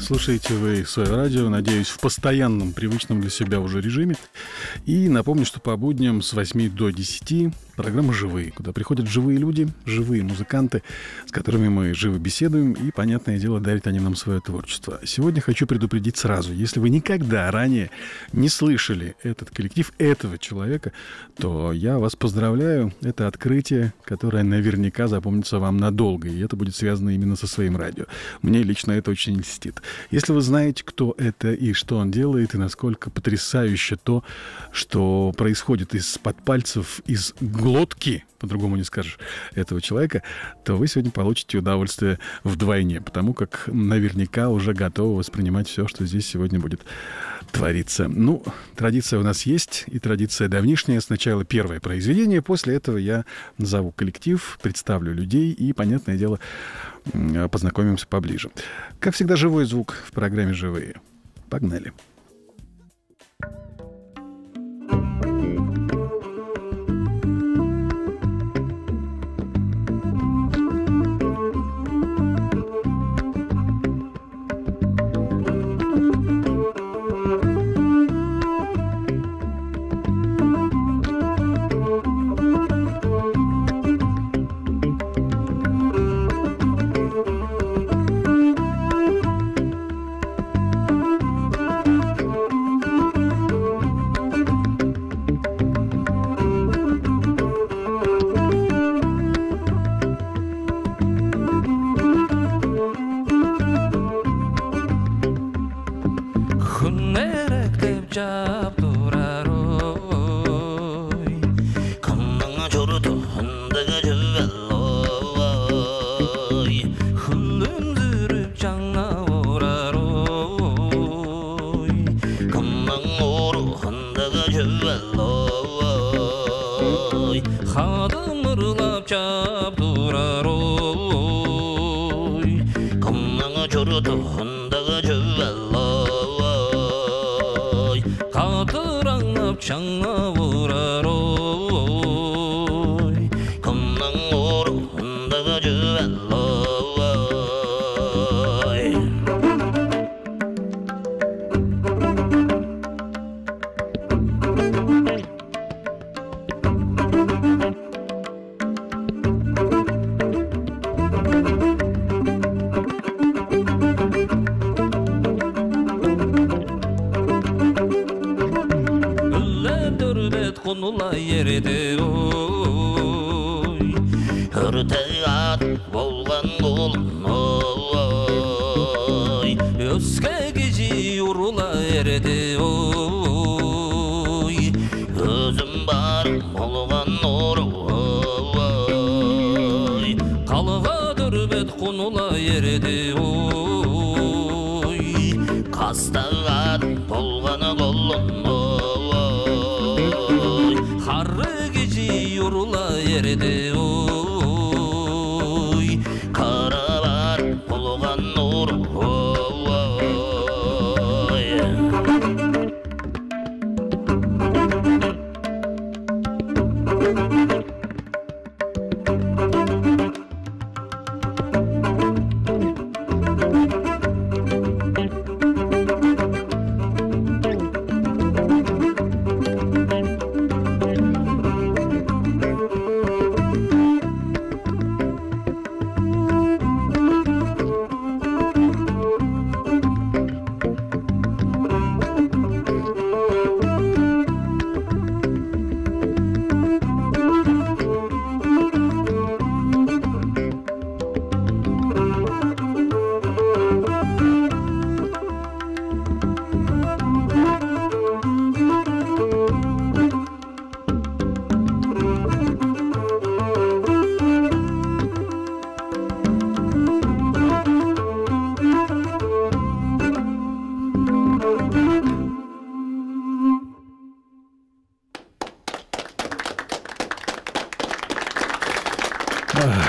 Слушаете вы свое радио, надеюсь, в постоянном, привычном для себя уже режиме. И напомню, что по будням с 8 до 10 программа «Живые», куда приходят живые люди, живые музыканты, с которыми мы живо беседуем, и, понятное дело, дарят они нам свое творчество. Сегодня хочу предупредить сразу, если вы никогда ранее не слышали этот коллектив, этого человека, то я вас поздравляю. Это открытие, которое наверняка запомнится вам надолго, и это будет связано именно со своим радио. Мне лично это очень льстит. Если вы знаете, кто это и что он делает, и насколько потрясающе то, что происходит из-под пальцев, из глотки, по-другому не скажешь, этого человека, то вы сегодня получите удовольствие вдвойне, потому как наверняка уже готовы воспринимать все, что здесь сегодня будет твориться. Ну, традиция у нас есть, и традиция давнишняя. Сначала первое произведение, после этого я назову коллектив, представлю людей и, понятное дело, познакомимся поближе. Как всегда, живой звук в программе «Живые». Погнали.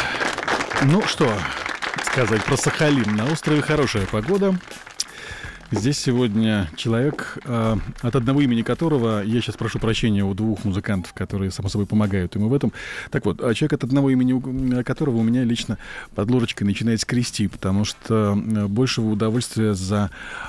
Ну что сказать про Сахалин. На острове хорошая погода. Здесь сегодня человек, от одного имени которого, я сейчас прошу прощения у двух музыкантов, которые, само собой, помогают ему в этом. Так вот, человек, от одного имени которого у меня лично под ложечкой начинает скрести, потому что большего удовольствия за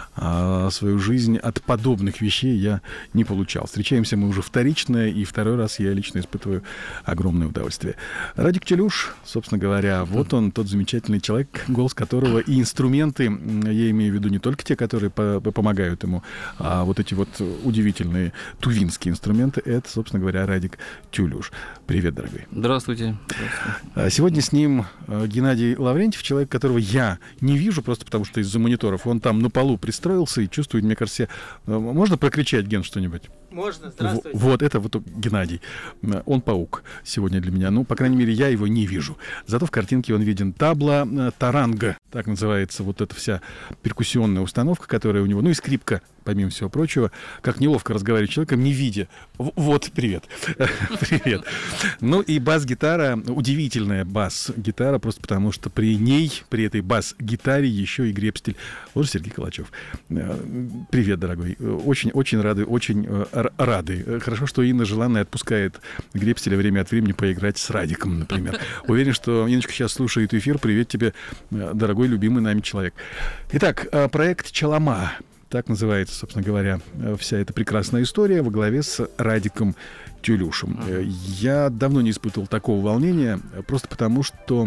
свою жизнь от подобных вещей я не получал. Встречаемся мы уже вторично, и второй раз я лично испытываю огромное удовольствие. Радик Челюш, собственно говоря, вот он, тот замечательный человек, голос которого и инструменты, я имею в виду не только те, которые помогают ему, а вот эти вот удивительные тувинские инструменты, это, собственно говоря, Радик Челюш. Привет, дорогой. Здравствуйте. Сегодня с ним Геннадий Лаврентьев, человек, которого я не вижу, просто потому что из-за мониторов он там на полу пристроился и чувствует, мне кажется, можно прокричать, Ген, что-нибудь? Можно, здравствуйте. Вот это вот Геннадий. Он паук сегодня для меня. Ну, по крайней мере, я его не вижу. Зато в картинке он виден. Табла таранга, так называется вот эта вся перкуссионная установка, которая у него, ну и скрипка, помимо всего прочего. Как неловко разговаривать с человеком, не видя. Вот, привет. Привет. Ну и бас-гитара, удивительная бас-гитара, просто потому что при ней, при этой бас-гитаре еще и гребстель. Вот Сергей Калачев. Привет, дорогой. Очень рады, очень рады. Хорошо, что Инна Желанная отпускает гребстеля время от времени поиграть с Радиком, например. Уверен, что Инночка сейчас слушает эфир. Привет тебе, дорогой, любимый нами человек. Итак, проект «Чалама». Так называется, собственно говоря, вся эта прекрасная история во главе с Радиком Челюшем. Я давно не испытывал такого волнения, просто потому что...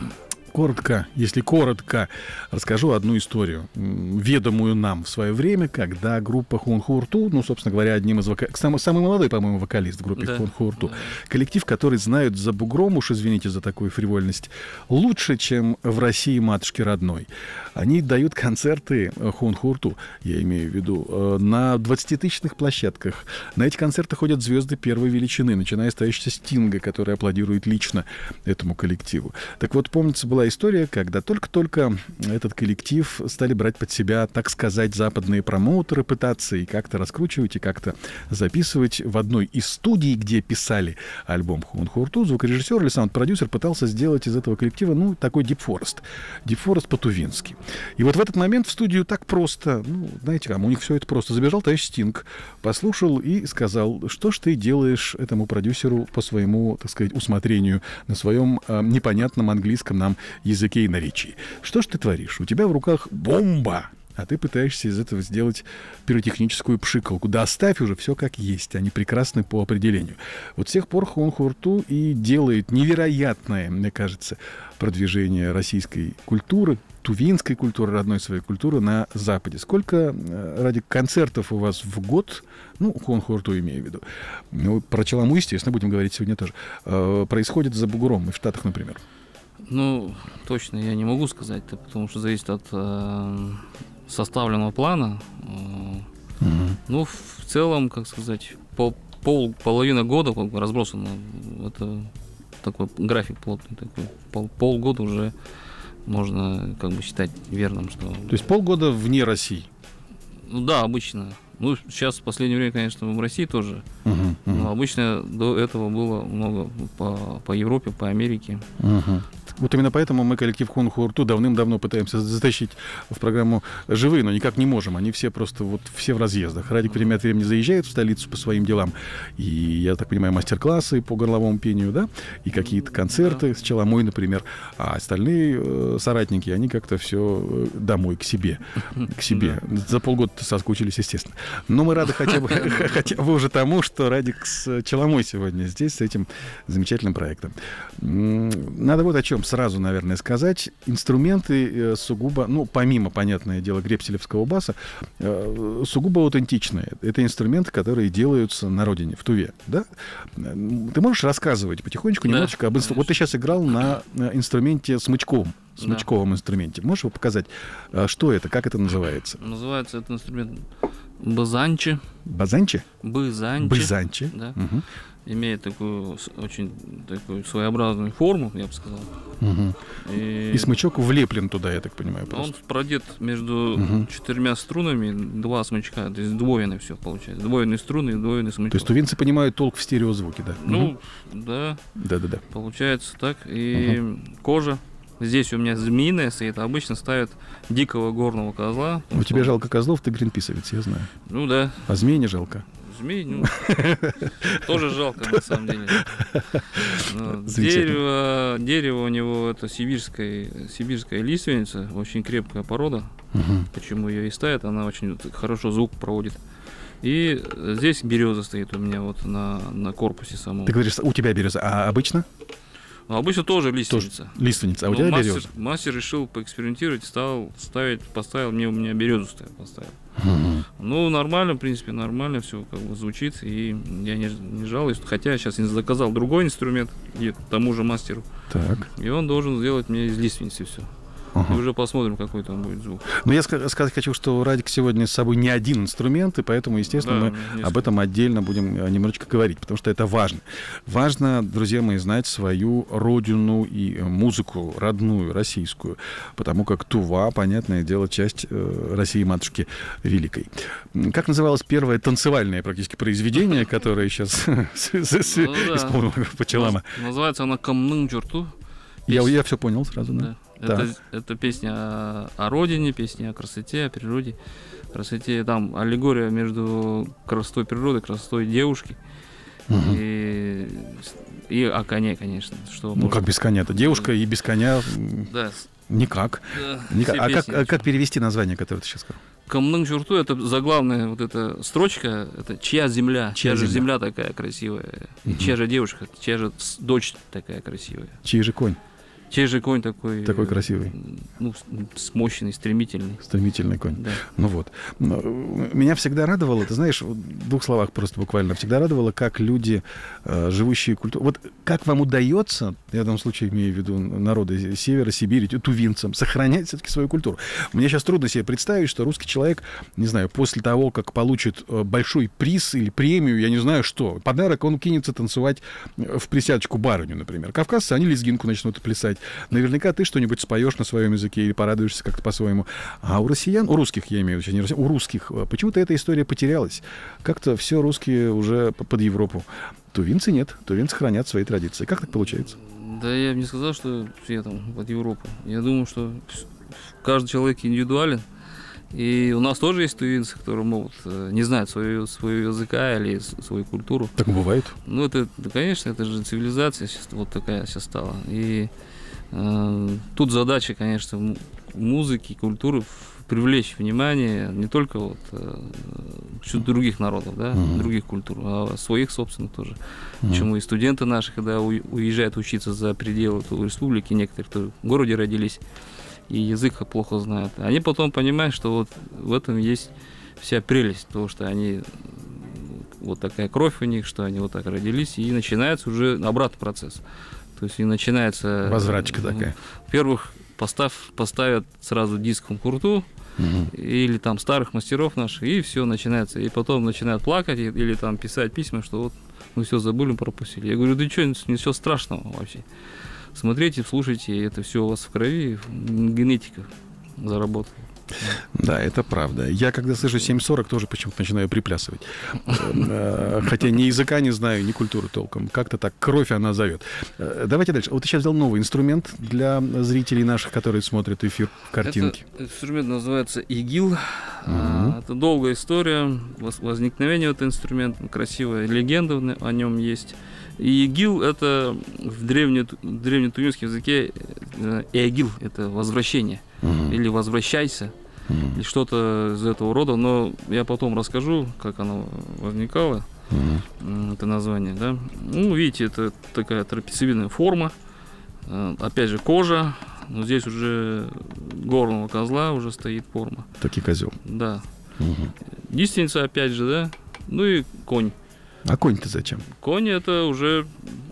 Коротко, если коротко, расскажу одну историю, ведомую нам в свое время, когда группа Хунхурту, ну, собственно говоря, одним из самый молодой, по-моему, вокалист в группе Хунхурту, коллектив, который знают за бугром, уж извините за такую фривольность, лучше, чем в России матушки родной. Они дают концерты Хунхурту, я имею в виду, на 20-тысячных площадках. На эти концерты ходят звезды первой величины, начиная с стоящего Стинга, который аплодирует лично этому коллективу. Так вот, помнится, была история, когда только-только этот коллектив стали брать под себя, так сказать, западные промоутеры, пытаться и как-то раскручивать, и как-то записывать. В одной из студий, где писали альбом Хунхурту, звукорежиссер или саунд-продюсер пытался сделать из этого коллектива, ну, такой Deep Forest. Deep Forest по-тувински. И вот в этот момент в студию так просто, ну, знаете, у них все это просто. Забежал товарищ Стинг, послушал и сказал, что ж ты делаешь этому продюсеру по своему, так сказать, усмотрению, на своем непонятном английском нам языке и наречии. Что ж ты творишь? У тебя в руках бомба, а ты пытаешься из этого сделать пиротехническую пшикалку. Да оставь уже все как есть, они прекрасны по определению. Вот с тех пор Хунхурту и делает невероятное, мне кажется, продвижение российской культуры, тувинской культуры, родной своей культуры на Западе. Сколько ради концертов у вас в год, ну, Хунхурту имею в виду, ну, про Чаламу, естественно, будем говорить сегодня тоже, происходит за бугром, и в Штатах, например? Ну, точно я не могу сказать, потому что зависит от составленного плана. Ну, в целом, как сказать, половина года разбросано. Это такой график плотный такой. Полгода уже можно как бы считать верным, что... То есть полгода вне России? Ну да, обычно. Ну, сейчас в последнее время, конечно, в России тоже. Но обычно до этого было много по Европе, по Америке. Вот именно поэтому мы коллектив Хунхурту давным-давно пытаемся затащить в программу живые, но никак не можем. Они все просто вот все в разъездах. Радик время от времени заезжает в столицу по своим делам. И, я так понимаю, мастер-классы по горловому пению, да? И какие-то концерты с Чаламой, например. А остальные соратники, они как-то все домой, к себе. К себе. За полгода соскучились, естественно. Но мы рады хотя бы уже тому, что Радик с Чаламой сегодня здесь, с этим замечательным проектом. Надо вот о чем сразу, наверное, сказать. Инструменты сугубо, ну, помимо, понятное дело, гребстелевского баса, сугубо аутентичные. Это инструменты, которые делаются на родине, в Туве, да? Ты можешь рассказывать потихонечку немножечко об инструменте? Вот ты сейчас играл на инструменте смычковом инструменте. Можешь его показать? Что это? Как это называется? Называется этот инструмент базанчи. Базанчи? Бызанчи. Бызанчи. Да. Имеет такую очень такую своеобразную форму, я бы сказал. И смычок влеплен туда, я так понимаю. Он продет между 4 струнами, 2 смычка, то есть двоенный все получается. Двоенные струны и двоенный смычок. То есть тувинцы понимают толк в стереозвуке, да? Ну, да. Да. Получается так. И кожа Здесь у меня змеиная стоит, а обычно ставят дикого горного козла. У тебя жалко козлов, ты гринписовец, я знаю. Ну да. А змей не жалко? Змей, ну, тоже жалко, на самом деле. Дерево у него это сибирская лиственница, очень крепкая порода. Почему ее и ставят, она очень хорошо звук проводит. И здесь береза стоит у меня вот на корпусе самом. Ты говоришь, у тебя береза, а обычно? Обычно тоже лиственница. Лиственница, а у тебя береза? Мастер решил поэкспериментировать, поставил, у меня березу поставил. Ну, нормально, в принципе, нормально все как бы звучит, и я не жалуюсь. Хотя я сейчас заказал другой инструмент тому же мастеру. Так. И он должен сделать мне из лиственницы все. И уже посмотрим, какой там будет звук. Но я сказать хочу, что Радик сегодня с собой не один инструмент, и поэтому, естественно, мы об этом отдельно будем немножечко говорить, потому что это важно. Важно, друзья мои, знать свою родину и музыку родную, российскую, потому как Тува, понятное дело, часть России-матушки великой. Как называлось первое танцевальное практически произведение, которое сейчас исполнил Пачалама? Называется она «Камның жұрты». Я все понял сразу, да? Это песня о родине, песня о красоте, о природе. Красоте, там аллегория между красотой природы, красотой девушки и о коне, конечно. Как без коня-то? Девушка и без коня никак. А как перевести название, которое ты сейчас сказал? Камның жұрты — это заглавная вот эта строчка, это чья земля, чья же земля такая красивая, и чья же девушка, чья же дочь такая красивая. Чей же конь? Чей же конь такой красивый? Ну, мощный, стремительный. Стремительный конь. Да. Ну вот. Меня всегда радовало, ты знаешь, в двух словах просто буквально, всегда радовало, как люди, живущие культурой... Вот как вам удается, я в данном случае имею в виду народы Севера, Сибири, тувинцам, сохранять все-таки свою культуру. Мне сейчас трудно себе представить, что русский человек, не знаю, после того, как получит большой приз или премию, я не знаю что, подарок, он кинется танцевать в присядочку барыню, например. Кавказцы, они лезгинку начнут плясать. Наверняка ты что-нибудь споешь на своем языке или порадуешься как-то по-своему. А у россиян, у русских, я имею в виду, не россиян, у русских почему-то эта история потерялась. Как-то все русские уже под Европу. Тувинцы нет. Тувинцы хранят свои традиции. Как так получается? Да я бы не сказал, что все там под Европу. Я думаю, что каждый человек индивидуален. И у нас тоже есть тувинцы, которые могут не знать своего языка или свою культуру. Так бывает? Ну, конечно, это же цивилизация сейчас, вот такая сейчас стала. И тут задача, конечно, музыки, культуры привлечь внимание не только вот других народов, да, других культур, а своих собственных тоже. Почему и студенты наши, когда уезжают учиться за пределы республики, некоторые, кто в городе родились, и язык плохо знают, они потом понимают, что вот в этом есть вся прелесть, потому что они вот такая кровь у них, что они вот так родились, и начинается уже обратный процесс. То есть и начинается... Возвраточка такая. Во-первых, поставят сразу диск в Курту, или там старых мастеров наших, и все начинается. И потом начинают плакать или там писать письма, что вот мы все забыли, пропустили. Я говорю, да что, ничего страшного вообще. Смотрите, слушайте, это все у вас в крови, генетика заработала. Да, это правда. Я, когда слышу 7:40, тоже почему-то начинаю приплясывать. Хотя ни языка не знаю, ни культуры толком. Как-то так кровь она зовет. Давайте дальше. Вот ты сейчас взял новый инструмент для зрителей наших, которые смотрят эфир в картинке. Этот инструмент называется игил. Это долгая история возникновения этого инструмента. Красивая легенда о нем есть. И игил — это в древнетувинском языке эгил — это возвращение. Или возвращайся, или что-то из этого рода. Но я потом расскажу, как оно возникало, это название. Да? Ну, видите, это такая трапециевидная форма. Опять же, кожа. Но здесь уже горного козла уже стоит форма. Таки козел. Да. Лиственница, опять же, да. Ну и конь. А конь-то зачем? Конь — это уже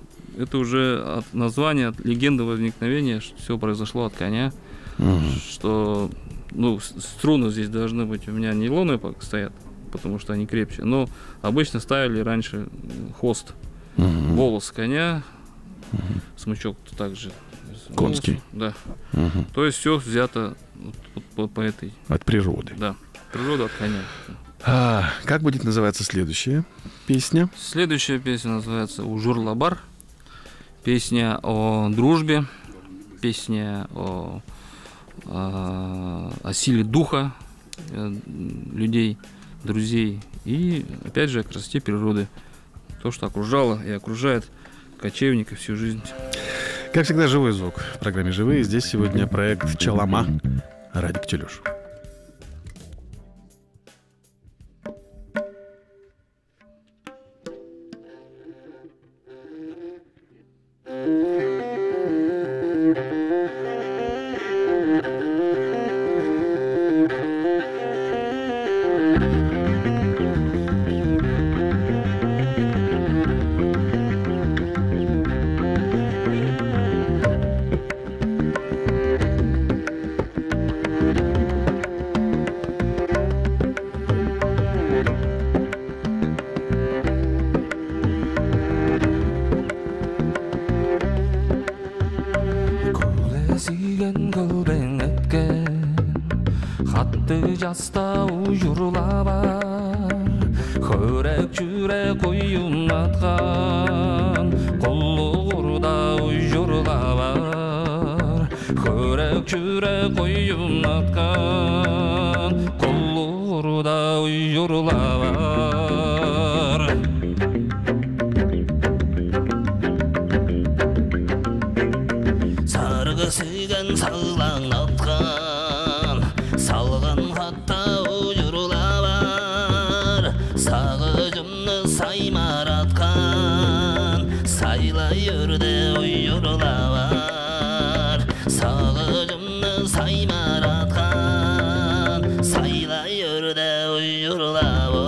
от названия, от легенды возникновения, что все произошло от коня. Что, струны здесь должны быть у меня нейлоновые стоят, потому что они крепче. Но обычно ставили раньше хвост, волос коня, смычок также. Конский. Да. То есть все взято по этой. От природы. Да. Природа от коня. Как будет называться следующая песня? Следующая песня называется «Ужур Лабар». Песня о дружбе. песня о силе духа людей, друзей и, опять же, о красоте природы. То, что окружало и окружает кочевника всю жизнь. Как всегда, живой звук в программе «Живые». Здесь сегодня проект «Чалама». Радик Челюш. Жаста ұйырлабар Хөрек жүрек ұйымнатқан Құллығырда ұйырлабар Хөрек жүрек ұйымнатқан Құллығырда ұйырлабар Сарғы сүйген сағлаңнатқан Салған хатта ұйырлабар Сағыжымны саймаратқан Сайлай үрде ұйырлабар Сағыжымны саймаратқан Сайлай үрде ұйырлабар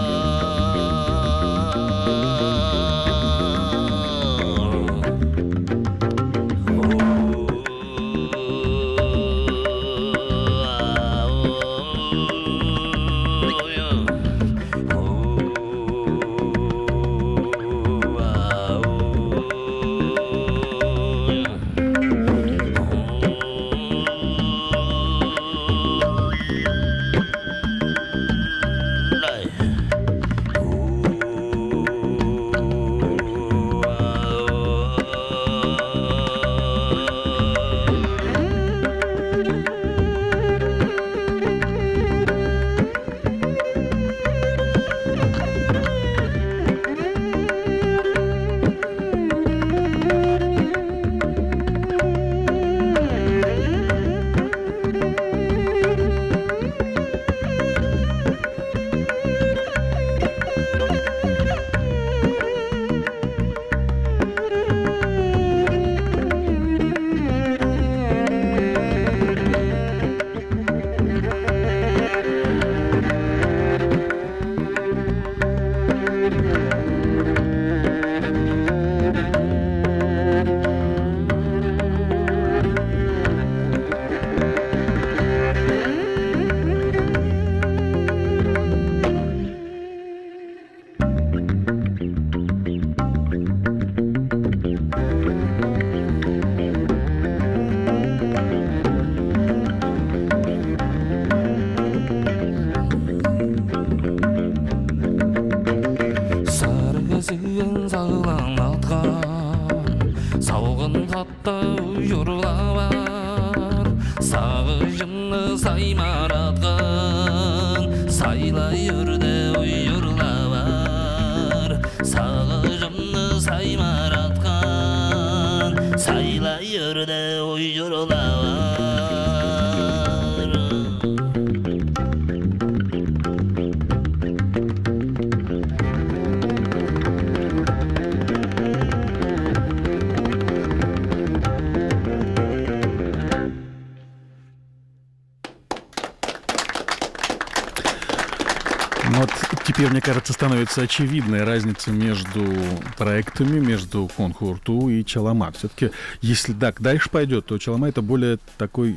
Вот теперь, мне кажется, становится очевидной разница между проектами, между Конхурту и Чалама. Все-таки, если так дальше пойдет, то Чалама — это более такой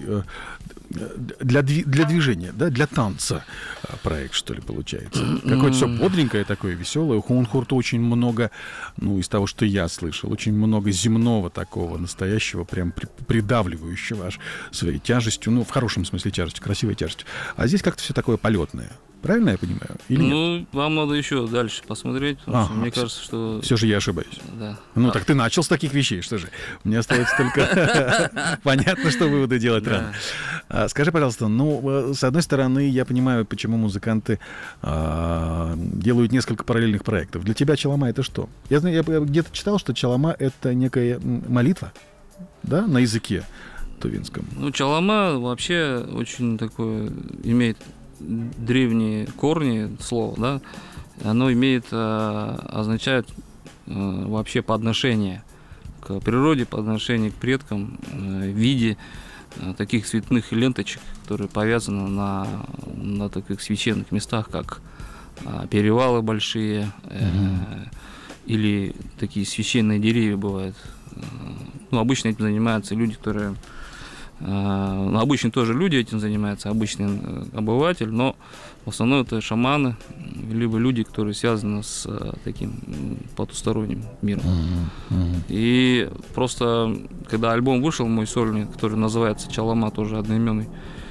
для движения, да, для танца проект, что ли, получается. Какое-то все бодренькое такое, веселое. У Конхурту очень много, ну, из того, что я слышал, очень много земного такого, настоящего, прям придавливающего аж своей тяжестью, ну, в хорошем смысле тяжестью, красивой тяжестью. А здесь как-то все такое полетное. Правильно я понимаю? Или нет? Ну, вам надо еще дальше посмотреть, потому что мне кажется, что... Все же я ошибаюсь. Да. Ну, так ты начал с таких вещей, что же? Мне остается только... Понятно, что выводы делать рано. Скажи, пожалуйста, ну, с одной стороны, я понимаю, почему музыканты делают несколько параллельных проектов. Для тебя чалама — это что? Я знаю, я где-то читал, что чалама — это некая молитва, да, на языке тувинском. Ну, чалама вообще очень такое имеет древние корни слова, да, оно означает вообще подношение к природе, подношение к предкам в виде таких цветных ленточек, которые повязаны на таких священных местах, как перевалы большие, или такие священные деревья бывают. Ну, обычно этим занимаются люди, которые... Обычно тоже люди этим занимаются, обычный обыватель, но в основном это шаманы, либо люди, которые связаны с таким потусторонним миром. И просто, когда альбом вышел, мой сольный, который называется «Чалама», тоже одноименный,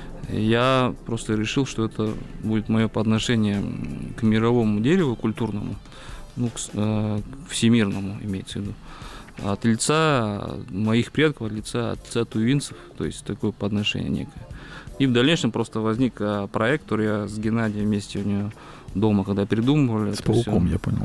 я просто решил, что это будет мое подношение к мировому дереву культурному, ну, к всемирному, имеется в виду. От лица моих предков, от лица отца тувинцев, то есть такое подношение некое. И в дальнейшем просто возник проект, который я с Геннадием вместе у него дома, когда придумывали. С пауком, я понял.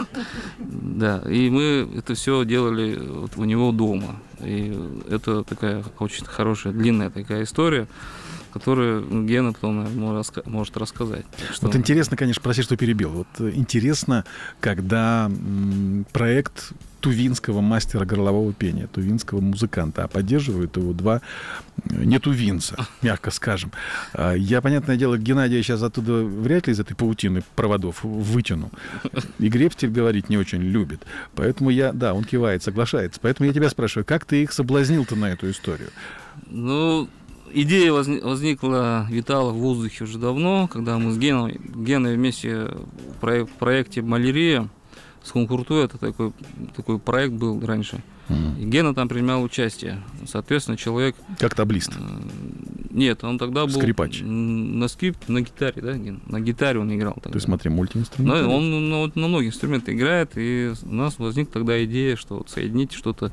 Да, и мы это все делали вот у него дома. И это такая очень хорошая, длинная такая история, которую Гена потом может рассказать. Что... Вот интересно, конечно, прости, что перебил. Вот интересно, когда проект тувинского мастера горлового пения, тувинского музыканта, а поддерживают его два нетувинца, мягко скажем. Я, понятное дело, Геннадия сейчас оттуда вряд ли из этой паутины проводов вытяну. И Гребстель говорить не очень любит. Поэтому он кивает, соглашается. Поэтому я тебя спрашиваю, как ты их соблазнил-то на эту историю? Ну, идея возникла, витала в воздухе уже давно, когда мы с Геной вместе в проекте «Малярия» с Хункурту, это такой проект был раньше. И Гена там принимал участие. Соответственно, человек... Как таблист? Нет, он тогда был... Скрипач? На гитаре, да, Ген? На гитаре он играл тогда. Ты смотри, мультиинструмент. Да, он на многих инструментах играет, и у нас возникла тогда идея, что вот соединить что-то,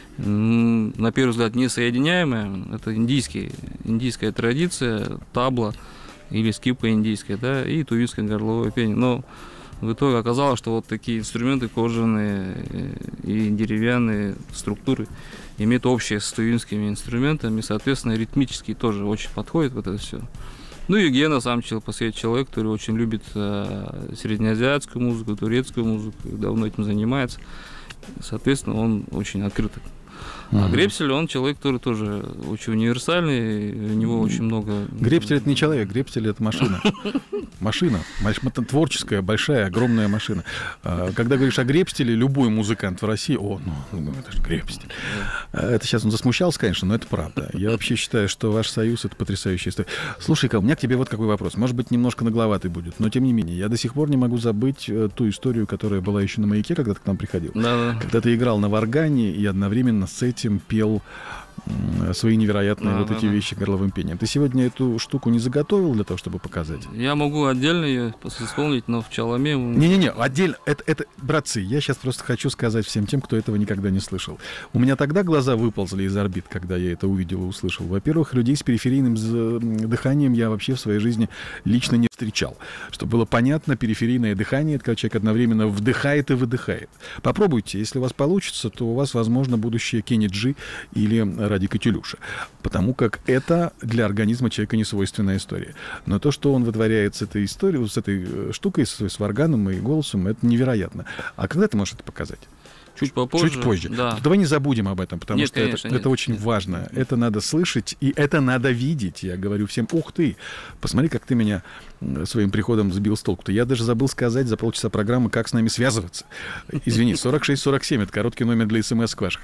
на первый взгляд, несоединяемое. Это индийская традиция, табла или скипа индийская, да, и тувинское горловое пение. Но в итоге оказалось, что вот такие инструменты кожаные и деревянные структуры имеют общее с тувинскими инструментами, соответственно, ритмически тоже очень подходит вот это все. Ну и Гена сам человек, который очень любит среднеазиатскую музыку, турецкую музыку, давно этим занимается. Соответственно, он очень открытый. А Гребстель, он человек, который тоже очень универсальный, у него очень много... Гребстель — это не человек, Гребстель — это машина. Машина, творческая, большая, огромная машина. Когда говоришь о Гребстеле, любой музыкант в России, это же Гребстель. Это сейчас он засмущался, конечно, но это правда. Я вообще считаю, что ваш союз — это потрясающая история. Слушай-ка, у меня к тебе вот какой вопрос. Может быть, немножко нагловатый будет, но тем не менее. Я до сих пор не могу забыть ту историю, которая была еще на «Маяке», когда ты к нам приходил. Да. Когда ты играл на варгане и одновременно с этим пел свои невероятные эти вещи горловым пением. Ты сегодня эту штуку не заготовил для того, чтобы показать? Я могу отдельно ее исполнить, но в чаламе... Не-не-не, отдельно. Это, братцы, я сейчас просто хочу сказать всем тем, кто этого никогда не слышал. У меня тогда глаза выползли из орбит, когда я это увидел и услышал. Во-первых, людей с периферийным дыханием я вообще в своей жизни лично не встречал. Чтобы было понятно, периферийное дыхание — это когда человек одновременно вдыхает и выдыхает. Попробуйте, если у вас получится, то у вас, возможно, будущее Кенни Джи или Ради Катюлюша. Потому как это для организма человека не свойственная история. Но то, что он вытворяет с этой историей, с этой штукой, с варганом и голосом, это невероятно. А когда ты можешь это показать? Чуть попозже. Чуть позже. Да. Давай не забудем об этом, потому нет, что конечно, это очень важно. Это надо слышать, и это надо видеть. Я говорю всем, ух ты, посмотри, как ты меня своим приходом сбил с толку-то. Я даже забыл сказать за полчаса программы, как с нами связываться. Извини, 4647, это короткий номер для смс ваших.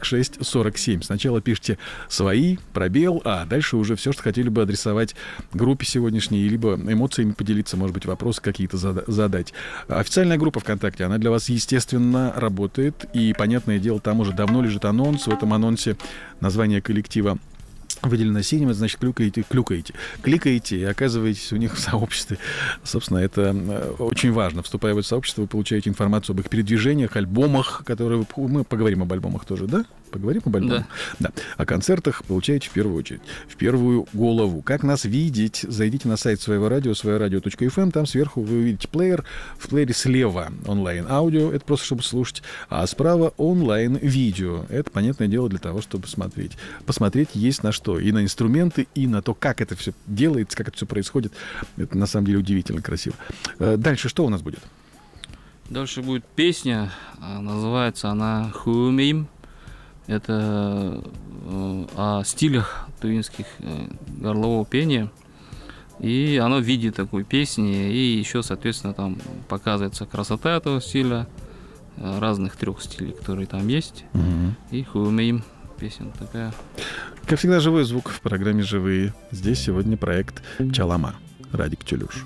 4647. Сначала пишите свои, пробел, а дальше уже все, что хотели бы адресовать группе сегодняшней, либо эмоциями поделиться, может быть, вопросы какие-то задать. Официальная группа ВКонтакте, она для вас, естественно, работает. И, понятное дело, там уже давно лежит анонс. В этом анонсе название коллектива выделено синим, это значит кликаете и оказываетесь у них в сообществе. Собственно, это очень важно. Вступая в это сообщество, вы получаете информацию об их передвижениях, альбомах, которые мы поговорим об альбомах тоже, да? Поговорим об альбомах? Да. О концертах получаете в первую очередь, в первую голову. Как нас видеть? Зайдите на сайт своего радио, своерадио.fm, там сверху вы увидите плеер. В плеере слева онлайн-аудио, это просто чтобы слушать, а справа онлайн-видео. Это, понятное дело, для того, чтобы смотреть. Посмотреть есть на что. И на инструменты, и на то, как это все делается, как это все происходит. Это, на самом деле, удивительно красиво. Дальше что у нас будет? Дальше будет песня, называется она «Хуумейм». Это о стилях тувинских горлового пения. И оно в виде такой песни. И еще, соответственно, там показывается красота этого стиля, разных 3 стилей, которые там есть. И «Хуумейм» песня такая. Как всегда, живой звук в программе «Живые». Здесь сегодня проект «Чалама». Радик Тюлюш.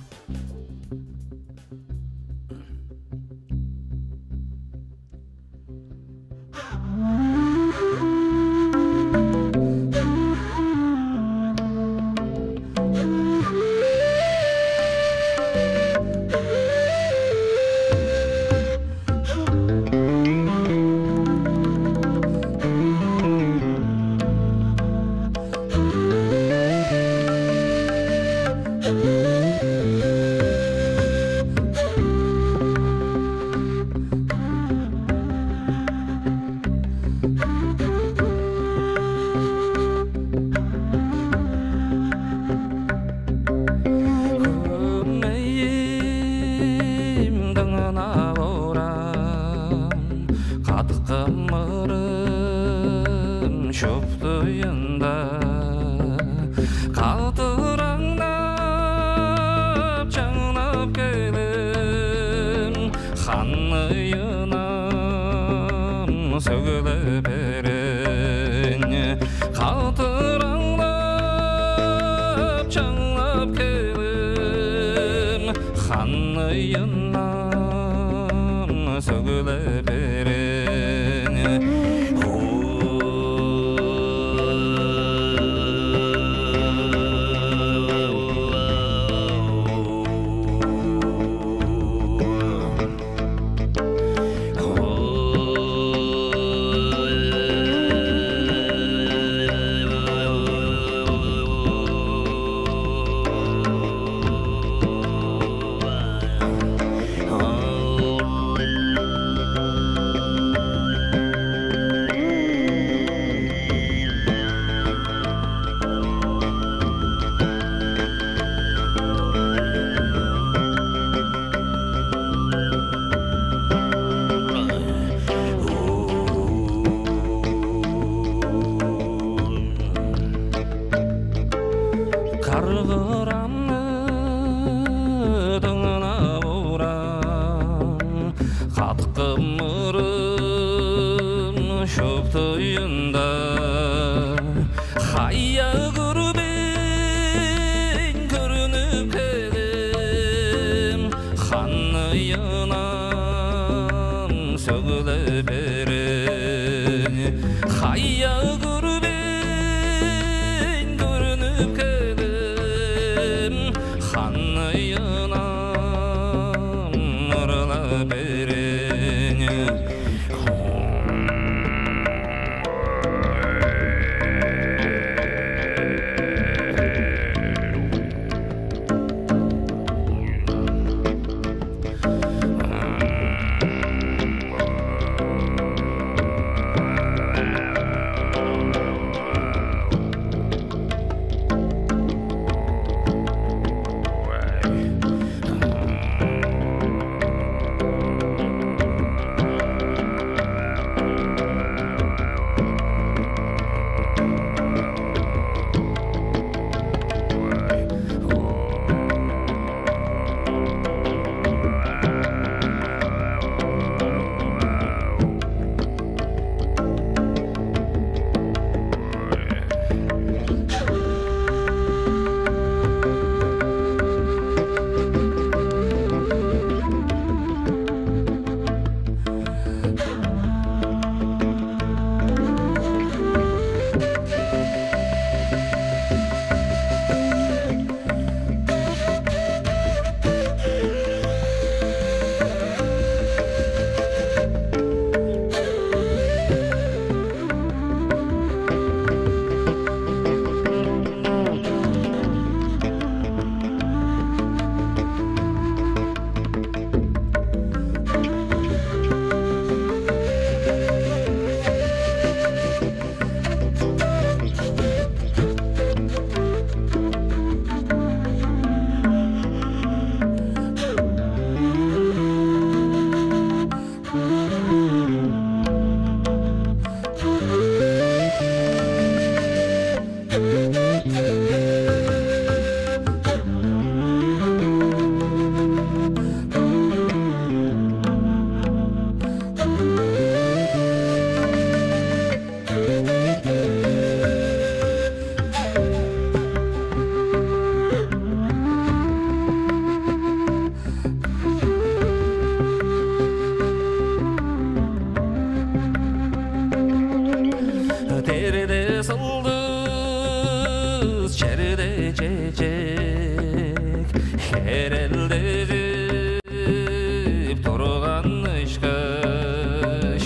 елдеріп тұрған ішкіш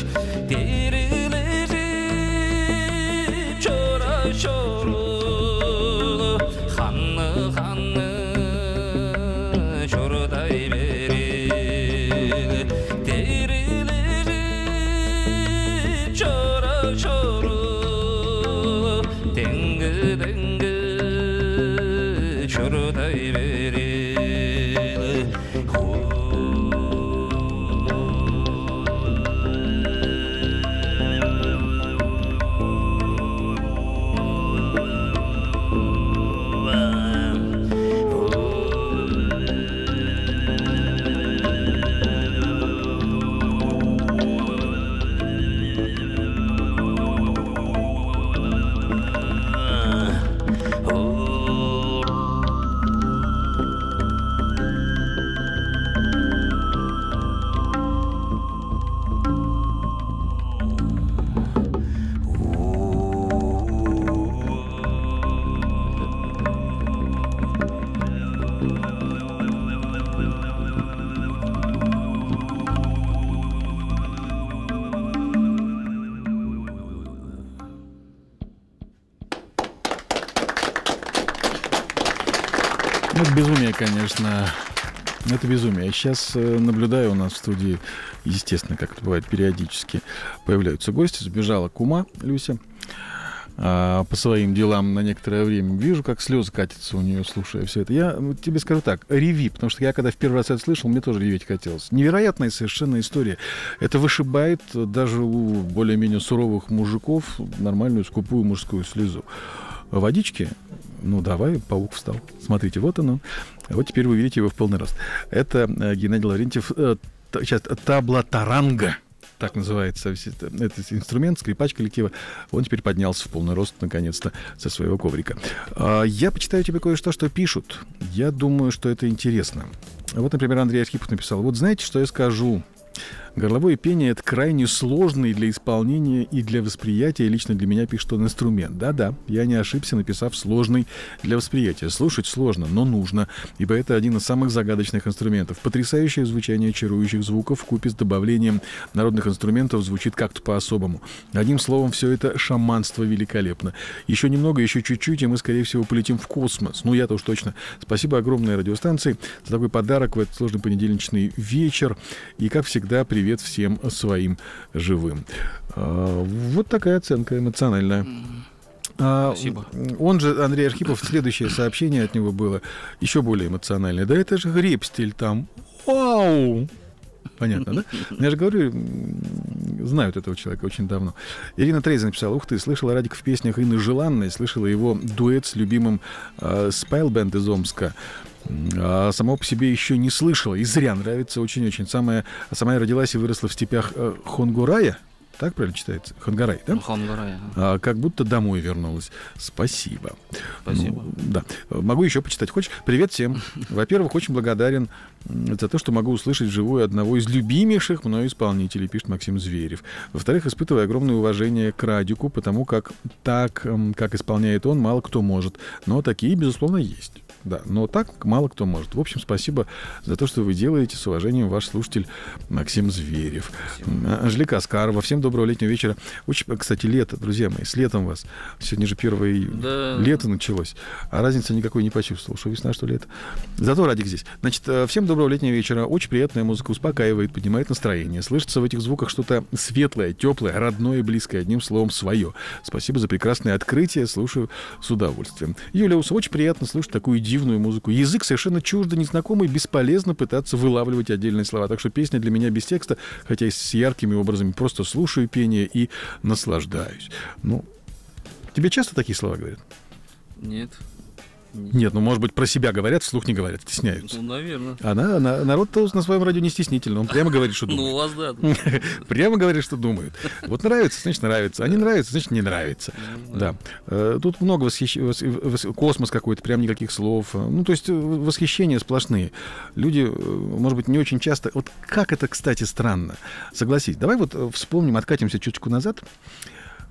терілеріп чора чоры ханны чордай береді терілеріп чора чоры теңгі чордай береді Это безумие, конечно. Это безумие. Сейчас наблюдаю у нас в студии, естественно, как это бывает периодически, появляются гости. Забежала кума Люся по своим делам на некоторое время. Вижу, как слезы катятся у нее, слушая все это. Я тебе скажу так, реви, потому что я когда в первый раз это слышал, мне тоже реветь хотелось. Невероятная совершенно история. Это вышибает даже у более-менее суровых мужиков нормальную скупую мужскую слезу. Водички? Ну, давай, паук встал. Смотрите, вот он. Вот теперь вы видите его в полный рост. Это Геннадий Лаврентьев. Сейчас табла-таранга. Так называется этот инструмент, скрипач коллектива. Он теперь поднялся в полный рост, наконец-то, со своего коврика. Я почитаю тебе кое-что, что пишут. Я думаю, что это интересно. Вот, например, Андрей Архипов написал. Вот знаете, что я скажу? Горловое пение — это крайне сложный для исполнения и для восприятия. Лично для меня пишет он инструмент. Да-да, я не ошибся, написав сложный для восприятия. Слушать сложно, но нужно, ибо это один из самых загадочных инструментов. Потрясающее звучание чарующих звуков вкупе с добавлением народных инструментов звучит как-то по-особому. Одним словом, все это шаманство великолепно. Еще немного, еще чуть-чуть, и мы, скорее всего, полетим в космос. Ну, я-то уж точно. Спасибо огромное радиостанции за такой подарок в этот сложный понедельничный вечер. И, как всегда, привет всем своим живым. Вот такая оценка эмоциональная. Спасибо. Он же, Андрей Архипов, следующее сообщение от него было еще более эмоциональное. Да это же Гребстель там. Вау! Понятно, да? Я же говорю, знают этого человека очень давно. Ирина Трейзен написала: ух ты, слышала Радик в песнях Инны Желанной, слышала его дуэт с любимым Спайлбенд из Омска. А самого по себе еще не слышала. И зря, нравится очень-очень. Сама я родилась и выросла в степях Хонгурая. Так правильно читается? Хонгарай, да? Хонгурай. Как будто домой вернулась. Спасибо. Спасибо. Ну, да. Могу еще почитать. Хочешь? Привет всем. Во-первых, очень благодарен за то, что могу услышать вживую одного из любимейших мной исполнителей, пишет Максим Зверев. Во-вторых, испытываю огромное уважение к Радику, потому как так, как исполняет он, мало кто может. Но такие, безусловно, есть. Да, но так мало кто может. В общем, спасибо за то, что вы делаете. С уважением, ваш слушатель Максим Зверев. Спасибо. Анжелика Аскарова. Всем доброго летнего вечера. Очень, кстати, лето, друзья мои, с летом вас. Сегодня же первое лето началось. А разницы никакой не почувствовал, что весна, что лето. Зато Радик здесь. Значит, всем доброго летнего вечера. Очень приятная музыка, успокаивает, поднимает настроение. Слышится в этих звуках что-то светлое, теплое, родное, близкое. Одним словом, свое. Спасибо за прекрасное открытие. Слушаю с удовольствием. Юлия Усова. Очень приятно слушать такую дивную музыку. Язык совершенно чуждо, незнакомый, бесполезно пытаться вылавливать отдельные слова. Так что песня для меня без текста, хотя и с яркими образами. Просто слушаю пение и наслаждаюсь. Ну, тебе часто такие слова говорят? Нет. Нет, ну, может быть, про себя говорят, вслух не говорят, стесняются. Ну, наверное. Народ-то на своем радио не стеснительный. Он прямо говорит, что думает. Ну, у вас, да. Прямо говорит, что думает. Вот нравится, значит, нравится. А не нравится, значит, не нравится. Да. Тут много космос какой-то, прям никаких слов. Ну, то есть восхищения сплошные. Люди, может быть, не очень часто... Вот как это, кстати, странно. Согласись. Давай вот вспомним, откатимся чуточку назад.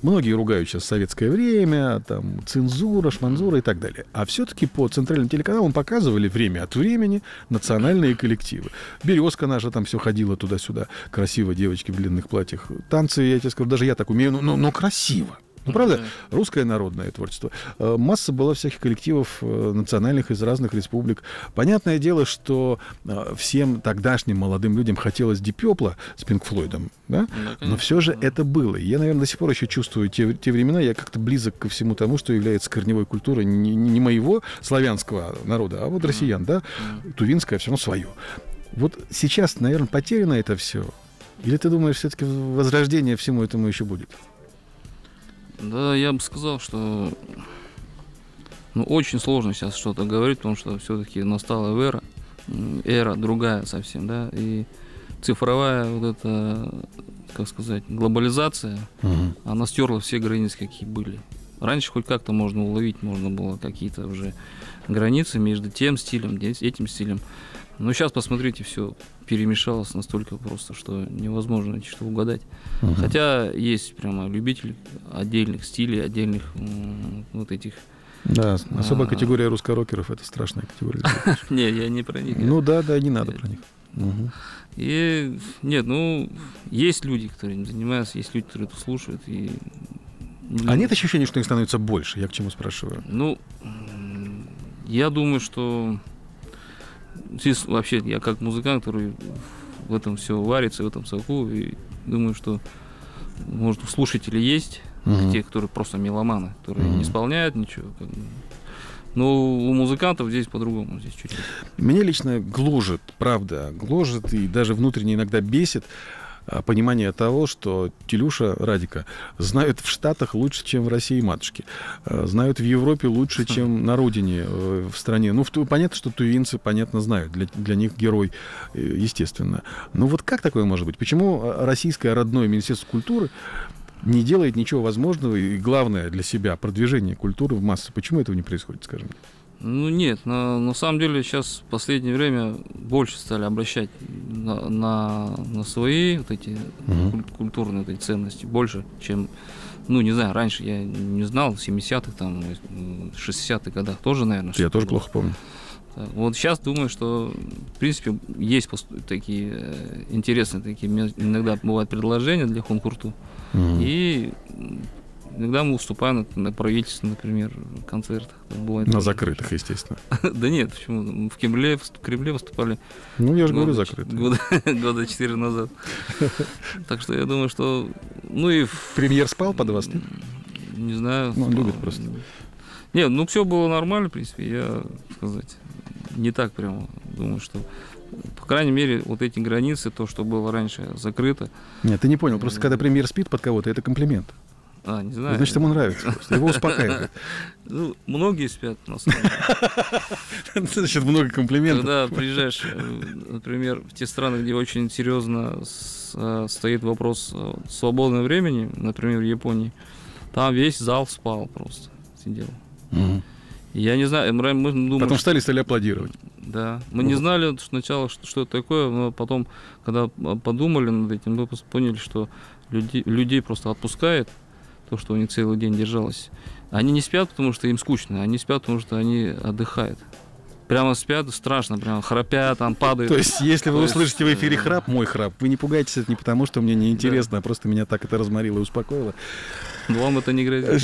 Многие ругают сейчас советское время, там, цензура, шманзура и так далее. А все-таки по центральным телеканалам показывали время от времени национальные коллективы. «Березка» наша там все ходила туда-сюда. Красиво, девочки в длинных платьях. Танцы, я тебе скажу, даже я так умею, но красиво. Ну, правда, русское народное творчество. Масса была всяких коллективов национальных из разных республик. Понятное дело, что всем тогдашним молодым людям хотелось Deep Purple с Pink Floyd'ом, да? Но все же это было. И я, наверное, до сих пор еще чувствую те времена. Я как-то близок ко всему тому, что является корневой культурой не моего славянского народа, а вот россиян, да? Тувинское все равно свое. Вот сейчас, наверное, потеряно это все. Или ты думаешь, все-таки возрождение всему этому еще будет? Да, я бы сказал, что очень сложно сейчас что-то говорить, потому что все-таки настала эра другая совсем, да, и цифровая вот эта, как сказать, глобализация, она стерла все границы, какие были. Раньше хоть как-то можно уловить, можно было какие-то уже границы между тем стилем, этим стилем. Но сейчас, посмотрите, все перемешалось настолько просто, что невозможно что угадать. Хотя есть прямо любители отдельных стилей, отдельных вот этих... Да, особая категория русско-рокеров — это страшная категория. Не, я не про них. Ну да, не надо про них. И нет, есть люди, которые им занимаются, есть люди, которые это слушают. А нет ощущения, что их становится больше? Я к чему спрашиваю? Я думаю, что... Здесь вообще я как музыкант, который в этом все варится, в этом соку, и думаю, что, может, у слушателей есть, те, которые просто меломаны, которые не исполняют ничего. Но у музыкантов здесь по-другому, здесь чуть-чуть. Меня лично гложет, правда, и даже внутренне иногда бесит понимание того, что Телюша, Радика знают в Штатах лучше, чем в России матушки. Знают в Европе лучше, чем на родине, в стране. Понятно, что тувинцы, понятно, знают. Для них герой, естественно. Но вот как такое может быть? Почему российское родное Министерство культуры не делает ничего возможного и, главное, для себя продвижение культуры в массы? Почему этого не происходит, скажем? Нет, на самом деле сейчас в последнее время больше стали обращать на свои вот эти культурные вот эти ценности, больше, чем, не знаю, раньше я не знал, в 70-х, там, 60-х годах тоже, наверное. Я тоже плохо помню. Вот сейчас думаю, что, в принципе, есть такие интересные, иногда бывают предложения для хункурту, и... Иногда мы выступаем на правительственных, например, концертах. На закрытых, естественно. Да нет, почему? В Кремле выступали. Я же говорю, закрытых. Года 4 назад. Так что я думаю, что... Премьер спал под вас, нет? Не знаю. Он любит просто. Нет, все было нормально, в принципе. Я, сказать, не так прямо думаю, что... По крайней мере, вот эти границы, то, что было раньше закрыто... Нет, ты не понял. Просто когда премьер спит под кого-то, это комплимент. Не знаю. Значит, ему нравится просто. Его успокаивает. Многие спят, на самом деле. Значит, много комплиментов. Когда приезжаешь, например, в те страны, где очень серьезно стоит вопрос свободного времени, например, в Японии, там весь зал спал просто, сидел. Я не знаю, мы думали... Потом стали аплодировать. Да. Мы не знали сначала, что это такое, но потом, когда подумали над этим, мы поняли, что людей просто отпускает то, что у них целый день держалось. Они не спят, потому что им скучно, они спят, потому что они отдыхают. Прямо спят, страшно, прямо храпят, там падают. То есть, если вы услышите в эфире храп, мой храп, вы не пугайтесь, это не потому, что мне неинтересно, а просто меня так это разморило и успокоило. Вам это не грозит.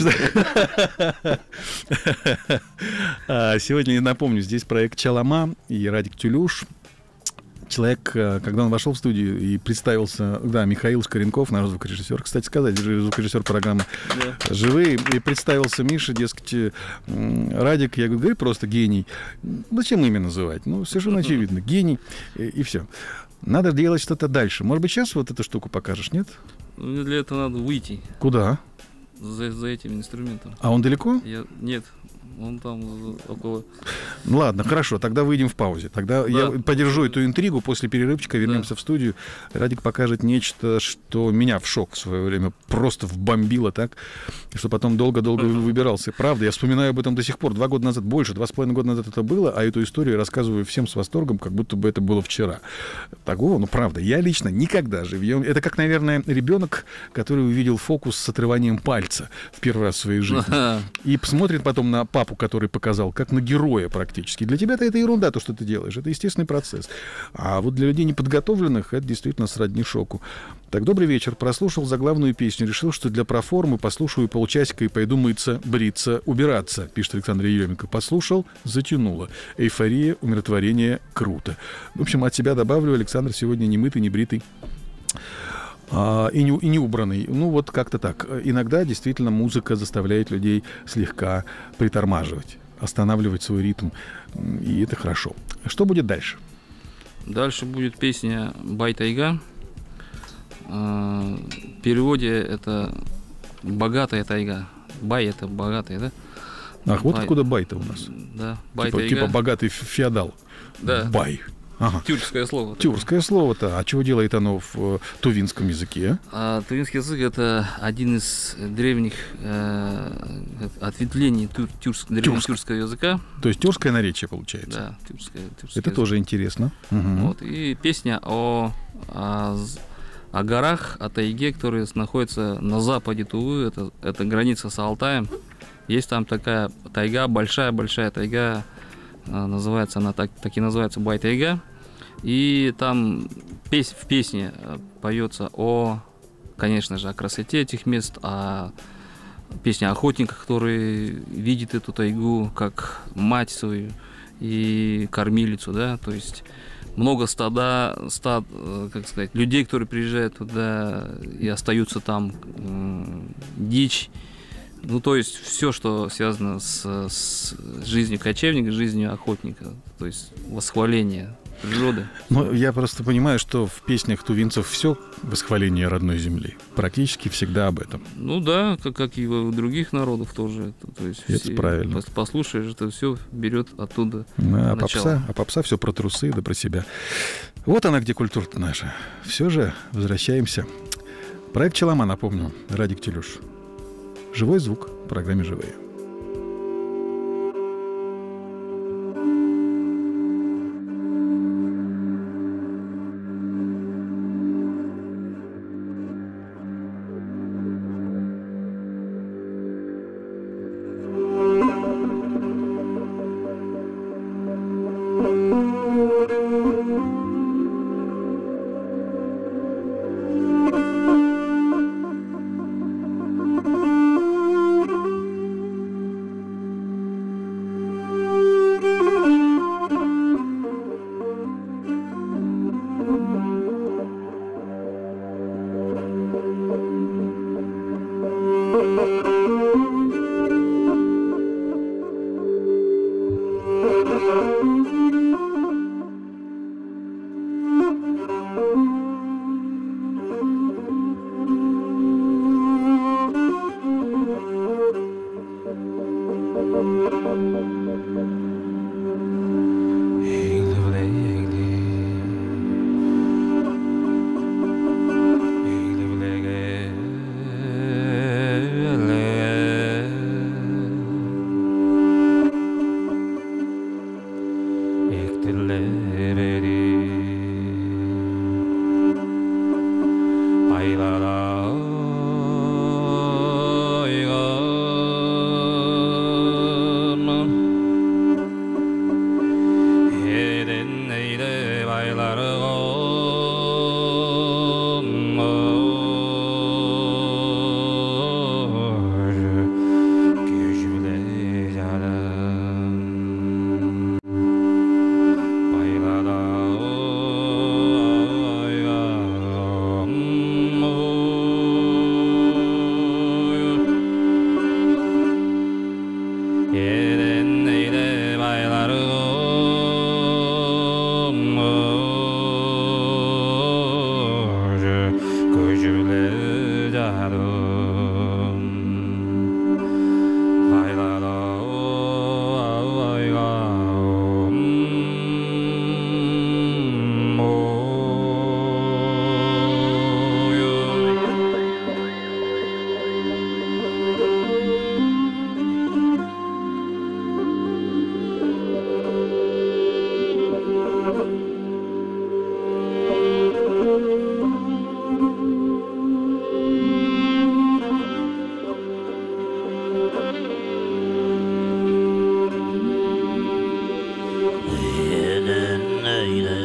Сегодня, я напомню, здесь проект «Чалама» и Радик Тюлюш. Человек, когда он вошел в студию и представился, Михаил Шкаренков, наш звукорежиссер, кстати сказать, звукорежиссер программы «Живые», и представился Миша, дескать, Радик, я говорю, просто гений. Зачем имя называть? Совершенно очевидно, гений, и все. Надо делать что-то дальше. Может быть, сейчас вот эту штуку покажешь, нет? Для этого надо выйти. Куда? За этим инструментом. А он далеко? Нет. Он там около... Ну ладно, хорошо, тогда выйдем в паузе. Тогда я подержу эту интригу, после перерывчика вернемся в студию. Радик покажет нечто, что меня в шок в свое время просто вбомбило так, что потом долго-долго выбирался. Правда, я вспоминаю об этом до сих пор. 2 года назад, больше, 2,5 года назад это было, а эту историю я рассказываю всем с восторгом, как будто бы это было вчера. Такого, ну правда, я лично никогда живьем... Это как, наверное, ребенок, который увидел фокус с отрыванием пальца в первый раз в своей жизни. И посмотрит потом на папу, который показал, как на героя практически. Для тебя-то это ерунда, то, что ты делаешь. Это естественный процесс. А вот для людей неподготовленных это действительно сродни шоку. Так, добрый вечер. Прослушал заглавную песню. Решил, что для проформы послушаю полчасика и пойду мыться, бриться, убираться, пишет Александр Еременко. Послушал, затянуло. Эйфория, умиротворение, круто. В общем, от себя добавлю, Александр сегодня не мытый, не бритый. И не убранный. Ну, вот как-то так. Иногда действительно музыка заставляет людей слегка притормаживать, останавливать свой ритм. И это хорошо. Что будет дальше? Дальше будет песня «Бай тайга». В переводе это «богатая тайга». Бай — это богатая, да? Ах, вот откуда бай-то у нас. Да, бай тайга. Типа богатый феодал. Да. Бай. Ага. Тюркское слово. Тюркское слово-то. А чего делает оно в тувинском языке? Тувинский язык — это один из древних ответвлений древнетюркского языка. То есть тюркское наречие получается? Да, тюркское это язык. Тоже интересно. Угу. Вот, и песня о горах, о тайге, которые находятся на западе Тувы. Это граница с Алтаем. Есть там такая тайга, большая тайга. Называется она так и называется Бай-тайга. И там в песне поется конечно же, о красоте этих мест, о песне о охотниках, который видит эту тайгу как мать свою и кормилицу, да, то есть много стад, как сказать, людей, которые приезжают туда и остаются там, дичь. Ну, то есть все, что связано с жизнью кочевника, жизнью охотника, то есть восхваление природы. Ну, я просто понимаю, что в песнях тувинцев все восхваление родной земли. Практически всегда об этом. Ну да, как и у других народов тоже. То есть это правильно. Послушаешь, это все берет оттуда начало. А попса все про трусы да про себя. Вот она, где культура-то наша. Все же возвращаемся. Проект «Челома», напомню, Радик Телюш. Живой звук в программе «Живые».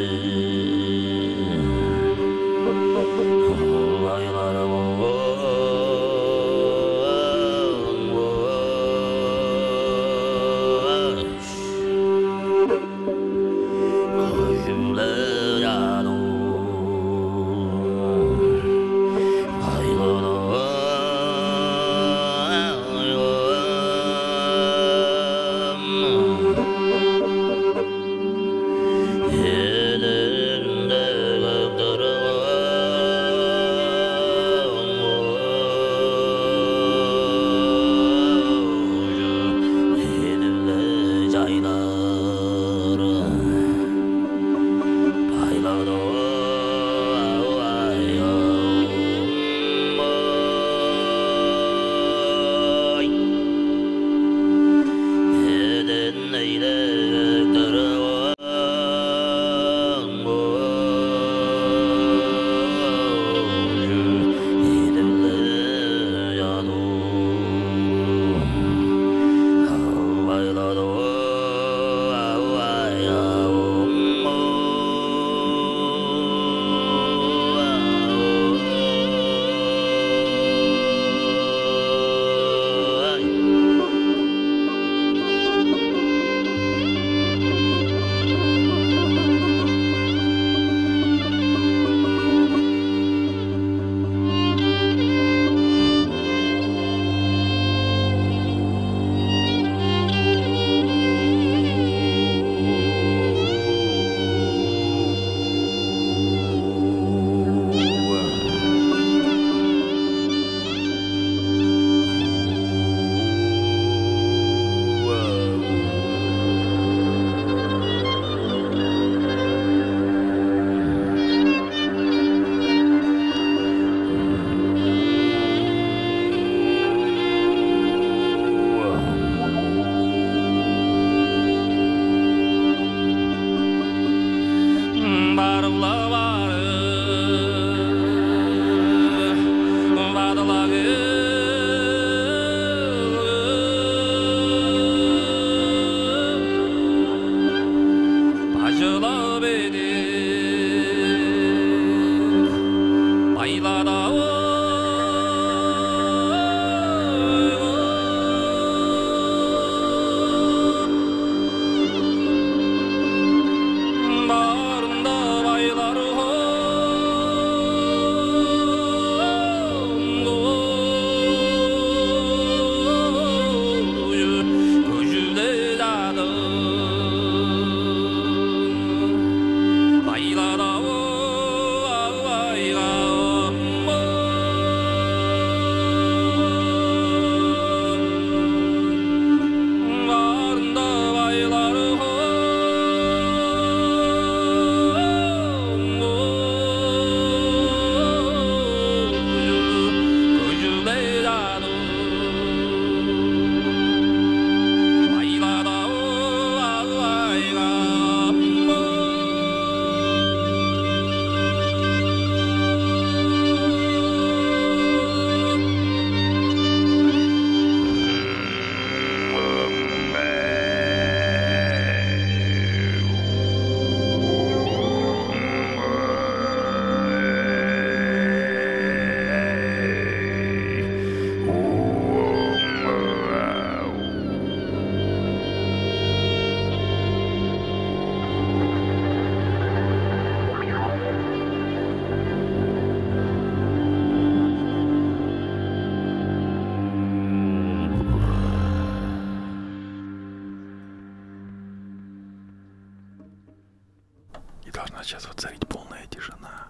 Должна сейчас воцарить полная тишина.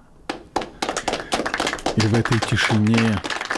И в этой тишине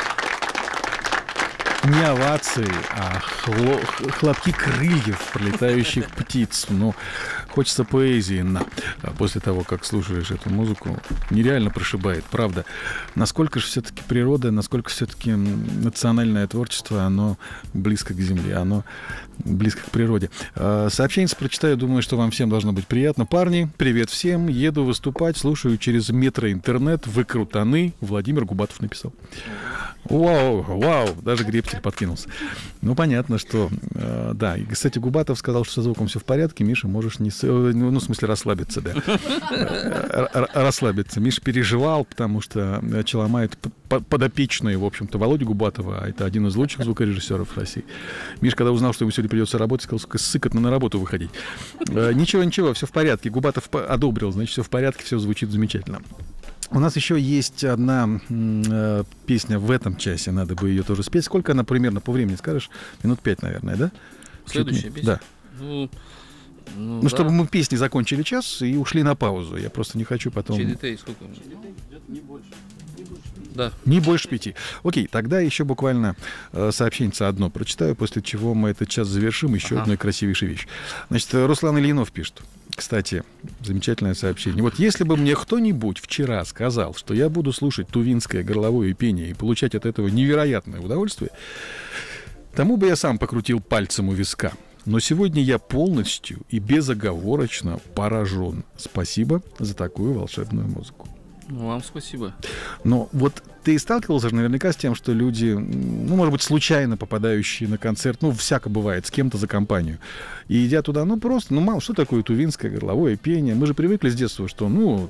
не овации, а хлопки крыльев пролетающих птиц. Ну, хочется поэзии. После того, как слушаешь эту музыку, нереально прошибает, правда. Насколько же все-таки природа, насколько все-таки национальное творчество, оно близко к земле, оно близко к природе. Сообщение прочитаю, думаю, что вам всем должно быть приятно. Парни, привет всем. Еду выступать, слушаю через метроинтернет. Вы крутаны. Владимир Губатов написал. Вау, даже Гребстель подкинулся. Ну, понятно, что... да, и, кстати, Губатов сказал, что со звуком все в порядке. Миша, можешь не... Ну, в смысле, расслабиться, да. Расслабиться. Миша переживал, потому что Челома — это подопечный, в общем-то, Володя Губатова, а это один из лучших звукорежиссеров России. Миша, когда узнал, что ему сегодня придется работать, сказал, сколько сыкотно на работу выходить. Ничего, все в порядке. Губатов одобрил, значит, все в порядке, все звучит замечательно. У нас еще есть одна песня в этом часе, надо бы ее тоже спеть. Сколько она примерно по времени, скажешь? Минут 5, наверное, да? Следующая песня? Да. Ну, да. Чтобы мы песни закончили час и ушли на паузу. Я просто не хочу потом... ЧДТ сколько? Не больше. Да. Не больше 5. Окей, тогда еще буквально сообщение одно прочитаю, после чего мы этот час завершим. Еще одной красивейшей вещь. Значит, Руслан Ильинов пишет. Кстати, замечательное сообщение. Вот если бы мне кто-нибудь вчера сказал, что я буду слушать тувинское горловое пение и получать от этого невероятное удовольствие, тому бы я сам покрутил пальцем у виска. Но сегодня я полностью и безоговорочно поражен. Спасибо за такую волшебную музыку. Вам спасибо. Но вот ты сталкивался же наверняка с тем, что люди, ну, может быть, случайно попадающие на концерт, ну, всяко бывает, с кем-то за компанию, и идя туда, ну, просто, ну, мало, что такое тувинское горловое пение? Мы же привыкли с детства, что, ну,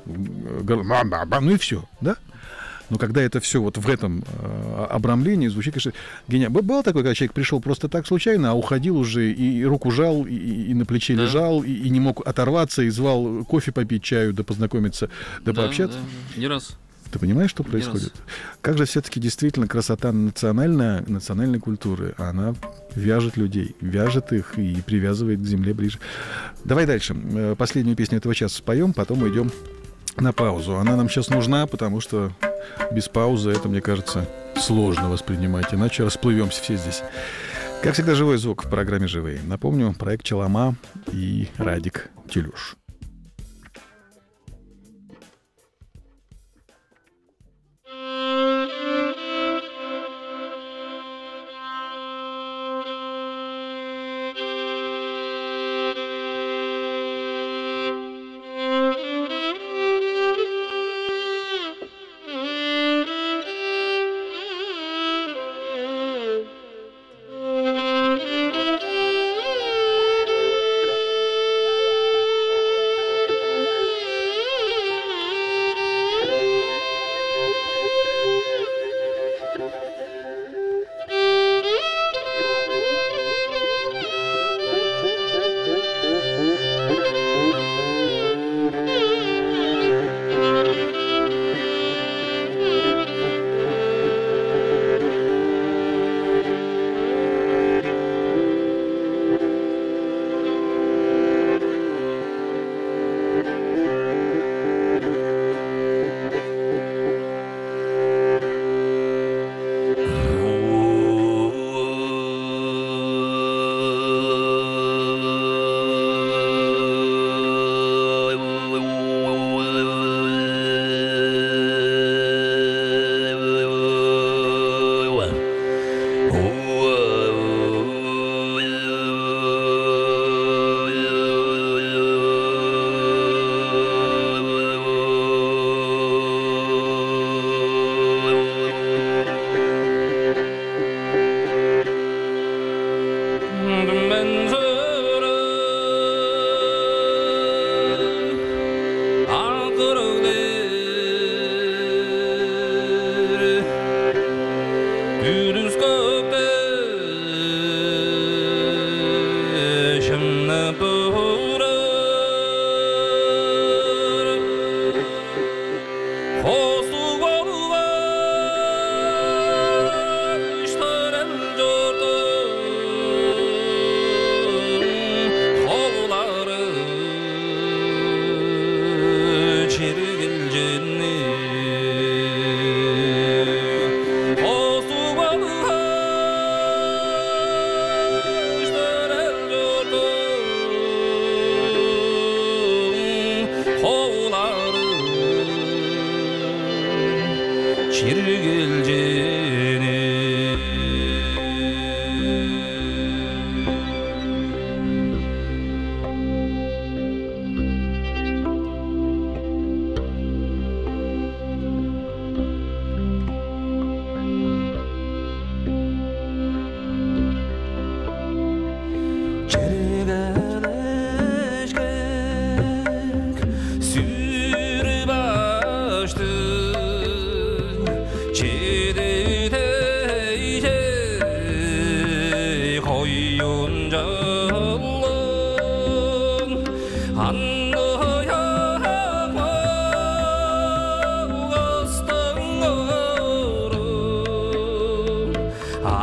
ну и все, да? Но когда это все вот в этом обрамлении звучит, конечно, гениально. Было такое, когда человек пришел просто так случайно, а уходил уже, и руку жал, и на плече лежал, и не мог оторваться, и звал кофе попить, чаю, да познакомиться, да пообщаться? Да. Не раз. Ты понимаешь, что происходит? Как же все-таки действительно красота национальной культуры, она вяжет людей, вяжет их и привязывает к земле ближе. Давай дальше. Последнюю песню этого часа споем, потом мы идем на паузу. Она нам сейчас нужна, потому что без паузы это, мне кажется, сложно воспринимать, иначе расплывемся все здесь. Как всегда, живой звук в программе «Живые». Напомню, проект Челома и Радик Телюш.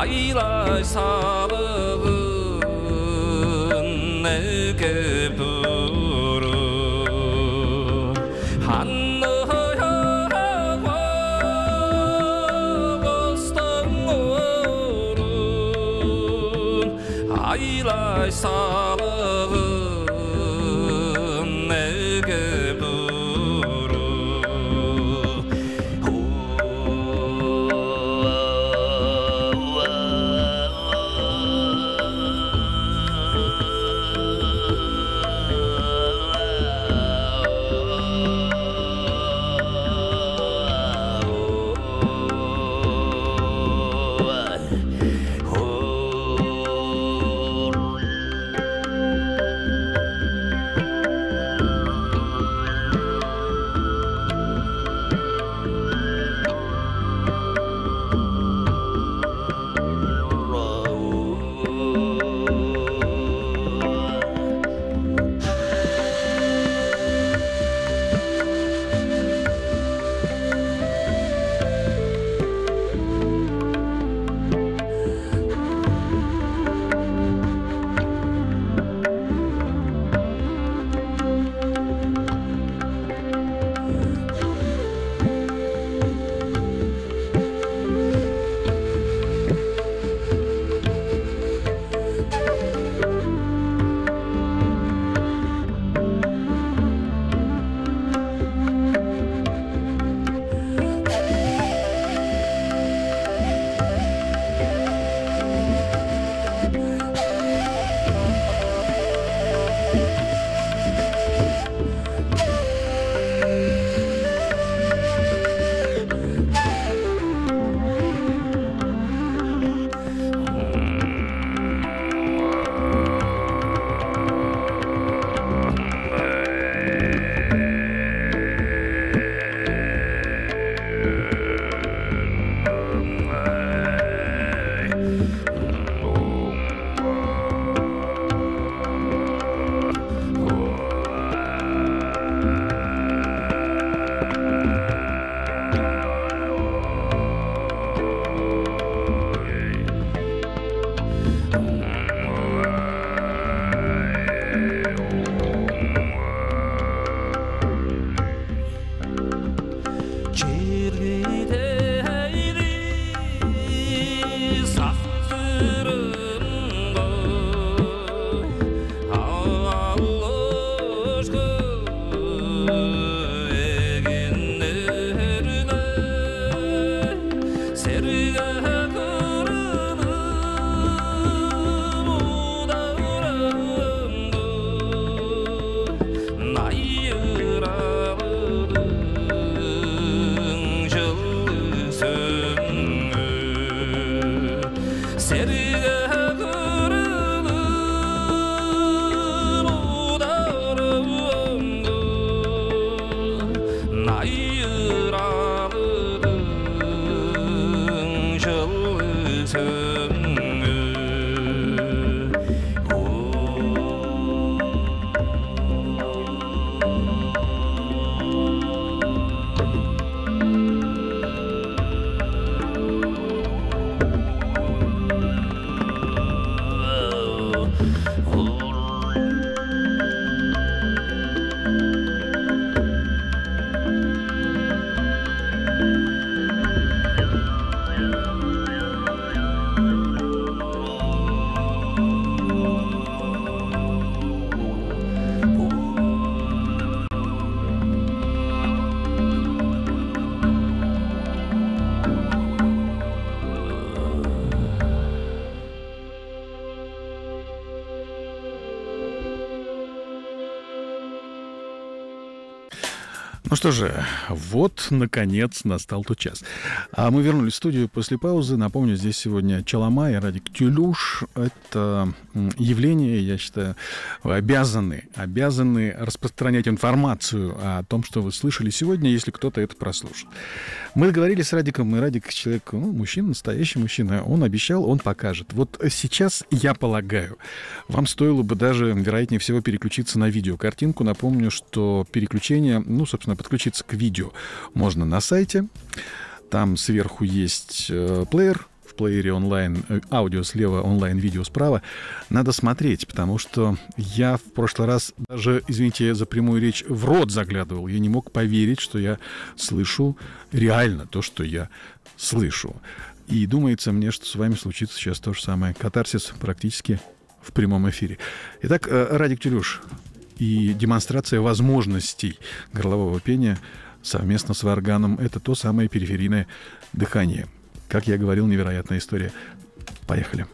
아이라이 사랑은 내게 부르 한너야와 버스턴오른 아이라이 사랑은 내게 부르 Ну что же, вот, наконец, настал тот час. А мы вернулись в студию после паузы. Напомню, здесь сегодня Чалама и Радик Тюлюш. Это явление, я считаю, вы обязаны распространять информацию о том, что вы слышали сегодня, если кто-то это прослушал. Мы договорились с Радиком, и Радик человек, мужчина, настоящий мужчина. Он обещал, он покажет. Вот сейчас, я полагаю, вам стоило бы даже, вероятнее всего, переключиться на видеокартинку. Напомню, что переключение, собственно, подключиться к видео можно на сайте. Там сверху есть плеер, в плеере онлайн аудио слева, онлайн-видео справа, надо смотреть, потому что я в прошлый раз даже, извините за прямую речь, в рот заглядывал. Я не мог поверить, что я слышу реально то, что я слышу. И думается мне, что с вами случится сейчас то же самое. Катарсис практически в прямом эфире. Итак, Радик Тюрюш и демонстрация возможностей горлового пения совместно с варганом — это то самое периферийное дыхание. Как я говорил, невероятная история. Поехали.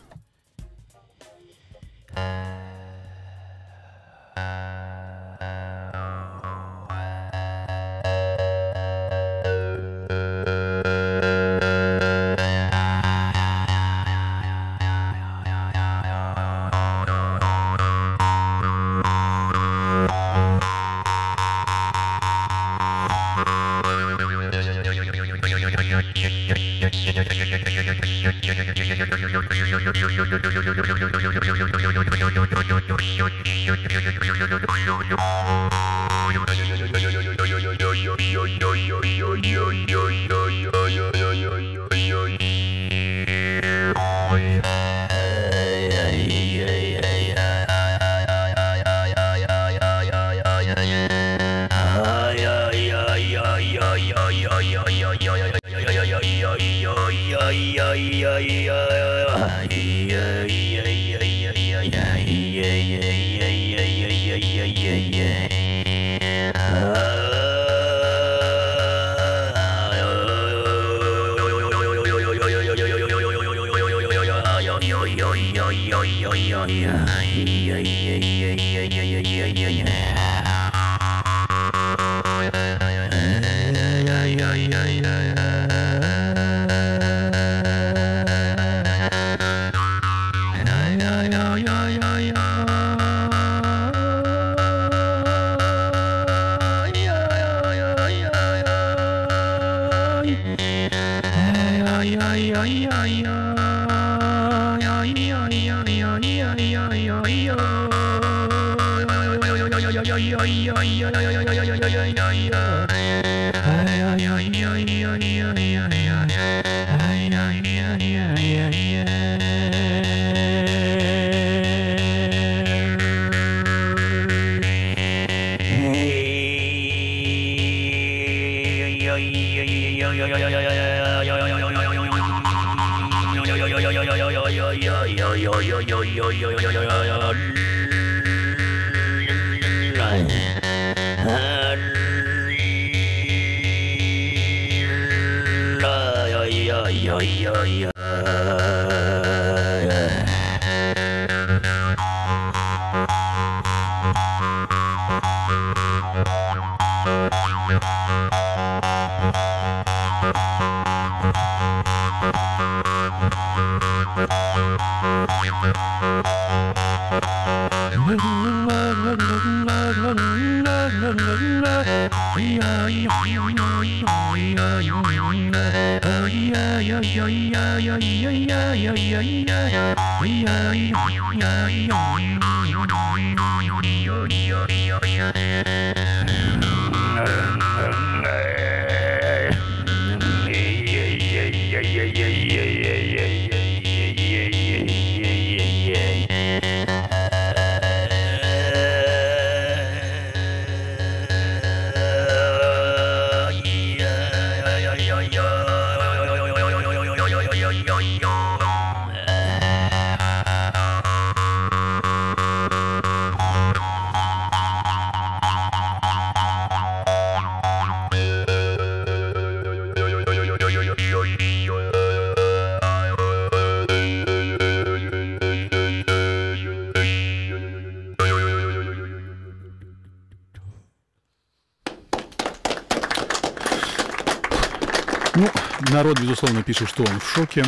Народ, безусловно, пишет, что он в шоке.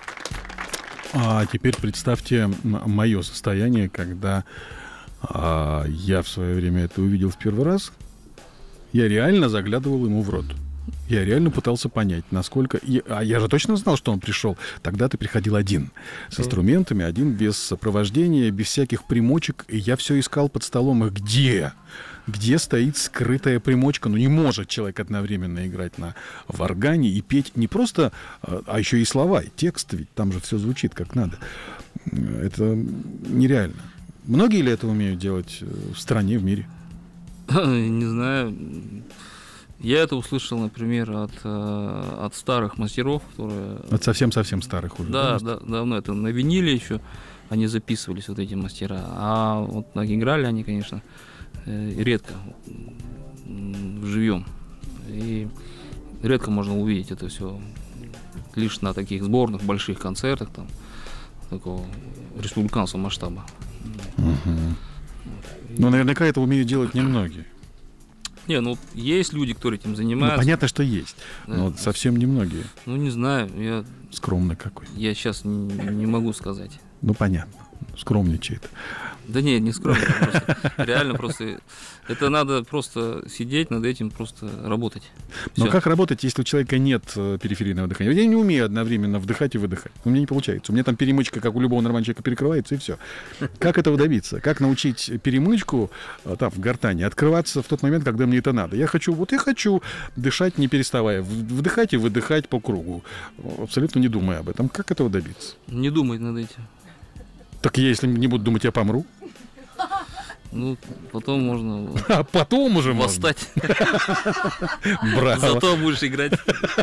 А теперь представьте мое состояние, когда я в свое время это увидел в первый раз. Я реально заглядывал ему в рот. Я реально пытался понять, насколько... я же точно знал, что он пришел. Тогда ты приходил один. С инструментами, один, без сопровождения, без всяких примочек. И я все искал под столом. Их где? где стоит скрытая примочка. Ну, не может человек одновременно играть в органе и петь не просто, а еще и слова, и текст, ведь там же все звучит как надо. Это нереально. Многие ли это умеют делать в стране, в мире? Не знаю. Я это услышал, например, от старых мастеров, которые... От совсем-совсем старых уже. Да, давно это на виниле еще они записывались, вот эти мастера. А вот играли они, конечно, редко живьем. И редко можно увидеть это все лишь на таких сборных больших концертах там, такого республиканского масштаба. Но наверняка это умеют делать немногие. Не, ну есть люди, которые этим занимаются. Ну, понятно, что есть, Да. но совсем немногие. Ну, не знаю, Скромный какой. я сейчас не могу сказать. Ну, понятно, скромничает. Да нет, не скромно. Реально просто... Это надо просто сидеть над этим, просто работать. Но Всё. как работать, если у человека нет периферийного дыхания? Я не умею одновременно вдыхать и выдыхать. У меня не получается. У меня там перемычка, как у любого нормального человека, перекрывается, и все. Как этого добиться? Как научить перемычку там в гортани открываться в тот момент, когда мне это надо? Я хочу дышать, не переставая. Вдыхать и выдыхать по кругу. Абсолютно не думая об этом. Как этого добиться? Не думать над этим. Так я, если не буду думать, я помру. Ну, потом можно А потом уже можно. восстать. Браво. Зато будешь играть.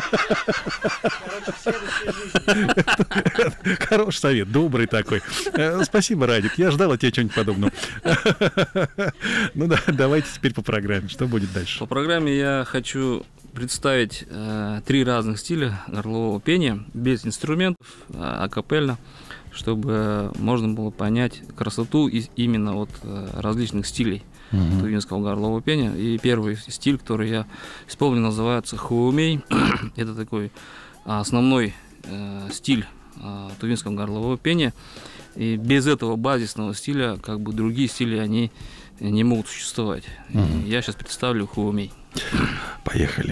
Хороший совет, добрый такой. Спасибо, Радик. Я ждал от тебя чего-нибудь подобного. Ну да, давайте теперь по программе. Что будет дальше? По программе я хочу представить 3 разных стиля горлового пения, без инструментов, акапельно, чтобы можно было понять красоту именно от различных стилей тувинского горлового пения. И первый стиль, который я исполнил, называется хуумей. Это такой основной стиль тувинского горлового пения. И без этого базисного стиля, как бы другие стили, они не могут существовать. Я сейчас представлю хуумей. Поехали.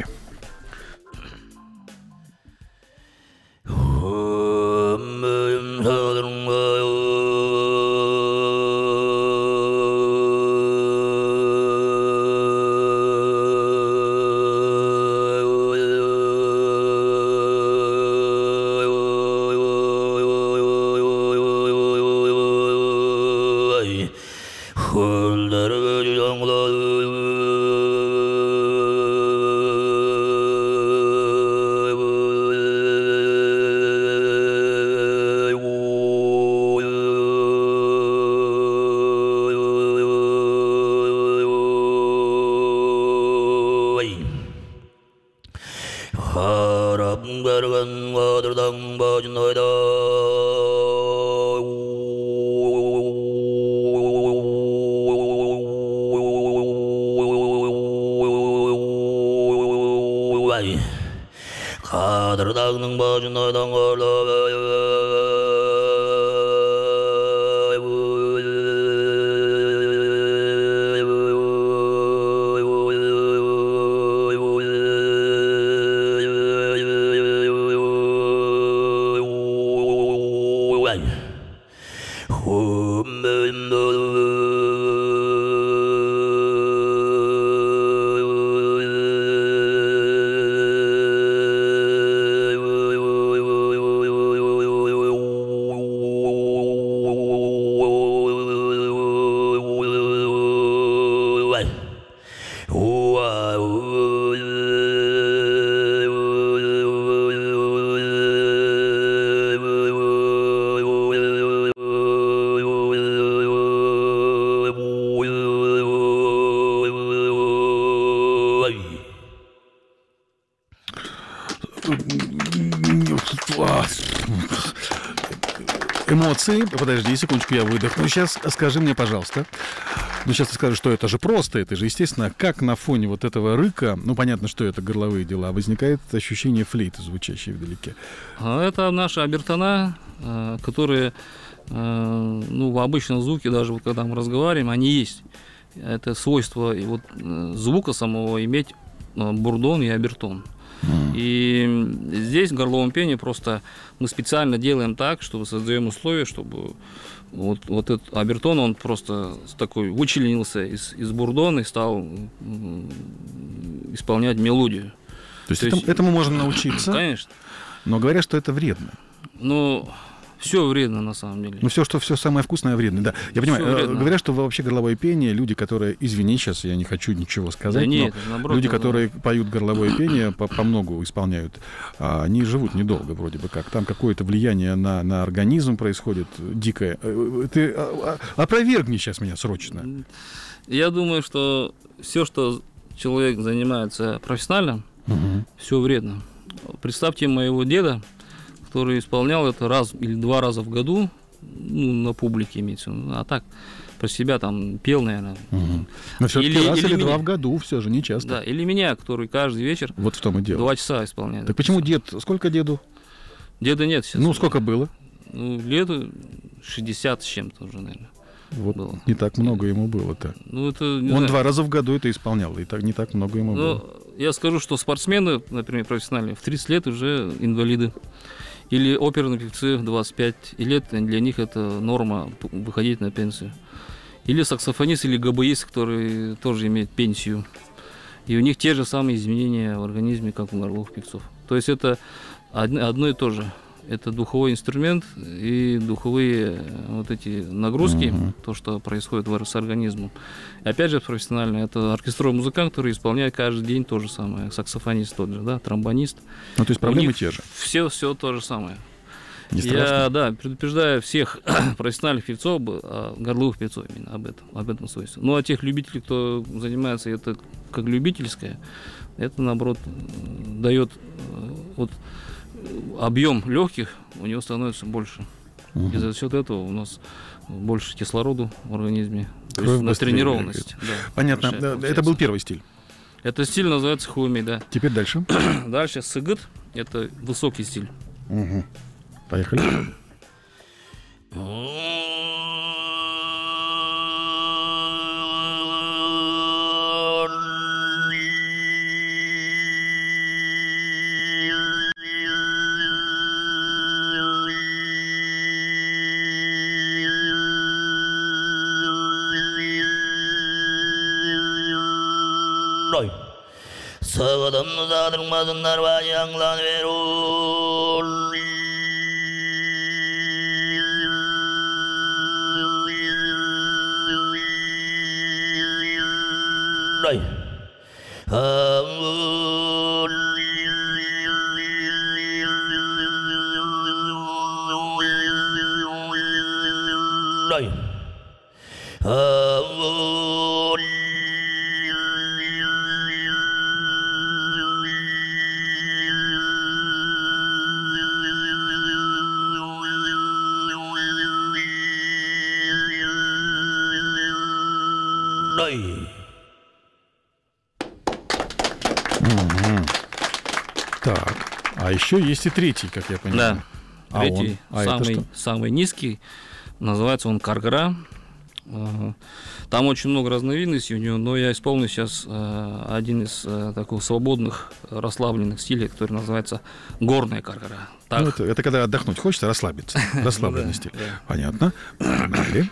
Эмоции. Подожди секундочку, я выдохну. Сейчас скажи мне, пожалуйста. Ну, сейчас ты скажешь, что это же просто, это же естественно. Как на фоне вот этого рыка, ну, понятно, что это горловые дела, возникает ощущение флейты, звучащей вдалеке. Это наши обертона, которые, ну, в обычном звуке, даже вот когда мы разговариваем, они есть. Это свойство и вот звука самого иметь бурдон и обертон. И здесь в горловом пении просто мы специально делаем так, чтобы создаем условия, чтобы вот этот Абертон, он просто такой вычленился из бурдона и стал исполнять мелодию. То есть этому можно научиться, конечно. но говорят, что это вредно. Ну, все вредно на самом деле. Ну, все самое вкусное вредно, да. Я понимаю, говорят, что вообще горловое пение, люди, которые, извини, сейчас я не хочу ничего сказать, да нет, но наоборот, люди, которые поют горловое пение, по многу исполняют, они живут недолго вроде бы как. Там какое-то влияние на организм происходит дикое. Ты опровергни сейчас меня срочно. Я думаю, что все, что человек занимается профессионально, все вредно. Представьте моего деда, который исполнял это раз или два раза в году, ну, на публике имеется, а так про себя там пел, наверное. Но все-таки раз или два в году, все же не часто. Да, или меня, который каждый вечер вот в том и дело. 2 часа исполняет. Так почему дед? Сколько деду? Деда нет сейчас. Ну, сколько было? Ну, лет 60 с чем-то уже, наверное. Вот было. Не так много ему было-то. Ну, это, Он знаю. 2 раза в году это исполнял, и так не так много ему было. Я скажу, что спортсмены, например, профессиональные, в 30 лет уже инвалиды. Или оперные певцы в 25 лет, для них это норма выходить на пенсию. Или саксофонист, или габаист, который тоже имеет пенсию. И у них те же самые изменения в организме, как у горловых певцов. То есть это одно и то же. Это духовой инструмент и духовые вот эти нагрузки, то, что происходит с организмом. И опять же, профессионально, это оркестровый музыкант, который исполняет каждый день то же самое. Саксофонист тот же, да, тромбонист. Ну, то есть проблемы те же. Все то же самое. Не страшно? Я, предупреждаю всех профессиональных певцов, горловых певцов именно об этом свойстве. Ну, а тех любителей, кто занимается это как любительское, это, наоборот, дает вот объем легких у него становится больше. И за счет этого у нас больше кислорода в организме. То есть на тренированность. Да, понятно. Это был первый стиль. Это стиль называется хуми, да. Теперь дальше. Дальше сыгыт. Это высокий стиль. Поехали. Sağdan zadırmasınlar bacaklan verul. Так, а еще есть и третий, как я понимаю. Да, третий, самый низкий, называется он каргара. Там очень много разновидностей у него, но я исполню сейчас один из таких свободных, расслабленных стилей, который называется горная каргара. Ну, это когда отдохнуть хочется, расслабиться. Расслабленный стиль. Понятно. Погнали.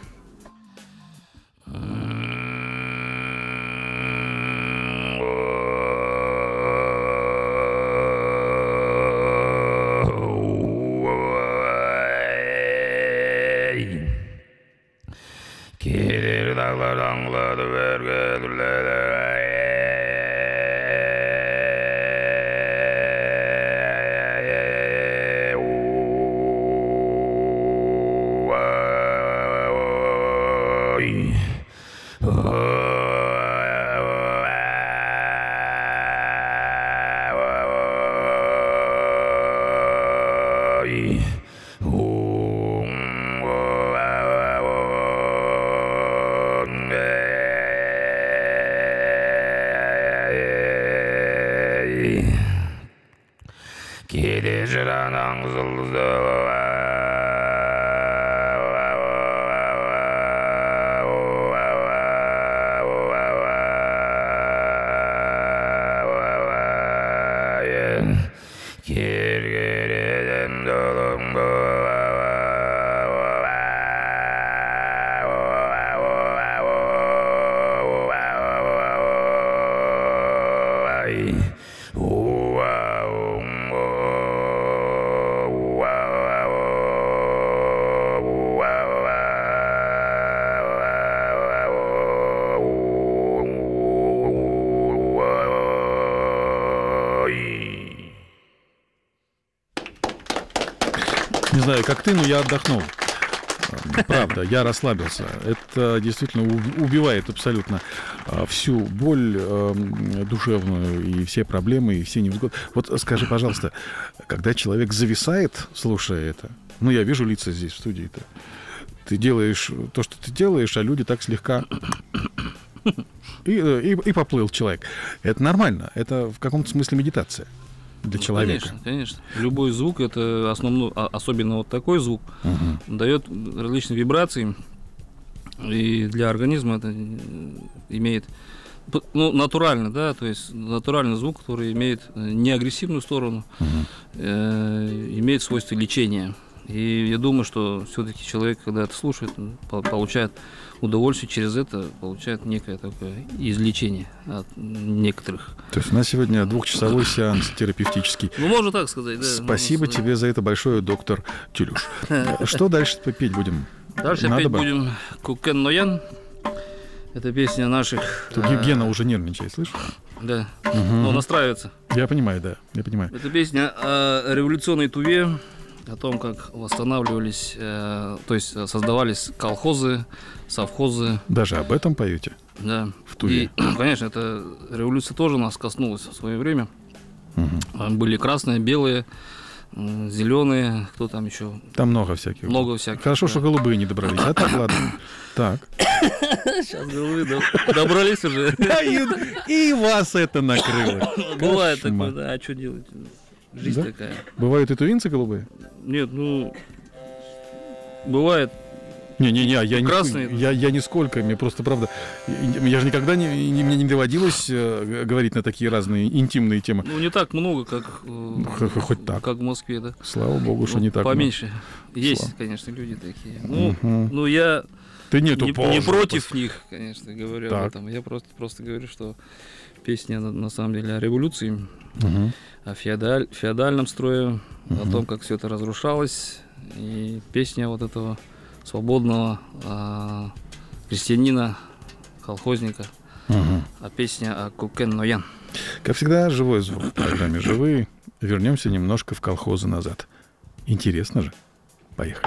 Не знаю, как ты, но я отдохнул. Правда, я расслабился. Это действительно убивает абсолютно всю боль душевную и все проблемы, и все невзгоды. Вот скажи, пожалуйста, когда человек зависает, слушая это, ну, я вижу лица здесь в студии-то, ты делаешь то, что ты делаешь, а люди так слегка... И поплыл человек. Это нормально. Это в каком-то смысле медитация для человека. Конечно, конечно. Любой звук, это основной, особенно вот такой звук, дает различные вибрации. И для организма это имеет, ну, натурально, да, то есть натуральный звук, который имеет не агрессивную сторону, имеет свойства лечения. И я думаю, что все-таки человек, когда это слушает, получает удовольствие, через это получает некое такое излечение от некоторых. То есть у нас сегодня 2-часовой сеанс терапевтический. Ну, можно так сказать, да. Спасибо тебе за это большое, доктор Тюлюш. Что дальше петь будем? Дальше петь будем «Кукен Ноян». Это песня наших... Тут Гена уже нервничает, слышишь? Да, но настраивается. Я понимаю, да, я понимаю. Это песня о революционной Туве, о том, как восстанавливались, то есть создавались колхозы, совхозы. Даже об этом поете? Да. В Туве? И, конечно, эта революция тоже нас коснулась в свое время. Были красные, белые, зеленые, кто там еще? Там много всяких. Много всяких. Хорошо, да. что голубые не добрались. А так, ладно. Так. Сейчас голубые добрались уже. И вас это накрыло. Бывает такое, да, а что делать? Жизнь Да? такая. Бывают и тувинцы голубые? Нет, ну, бывает. Не-не-не, я нисколько, мне просто, правда, я же никогда мне не доводилось говорить на такие разные интимные темы. Ну, не так много, как, Хоть так. как в Москве, да. Слава богу, что не так. Поменьше. Есть, конечно, люди такие. Ну, я Ты не позже, против них, конечно, говорю Так. об этом. Я просто говорю, что песня на самом деле о революции, о феодальном строе, о том, как все это разрушалось. И песня вот этого свободного крестьянина, колхозника, а песня о Кукен Ноян. Как всегда, живой звук в программе «Живые». Вернемся немножко в колхозы назад. Интересно же. Поехали.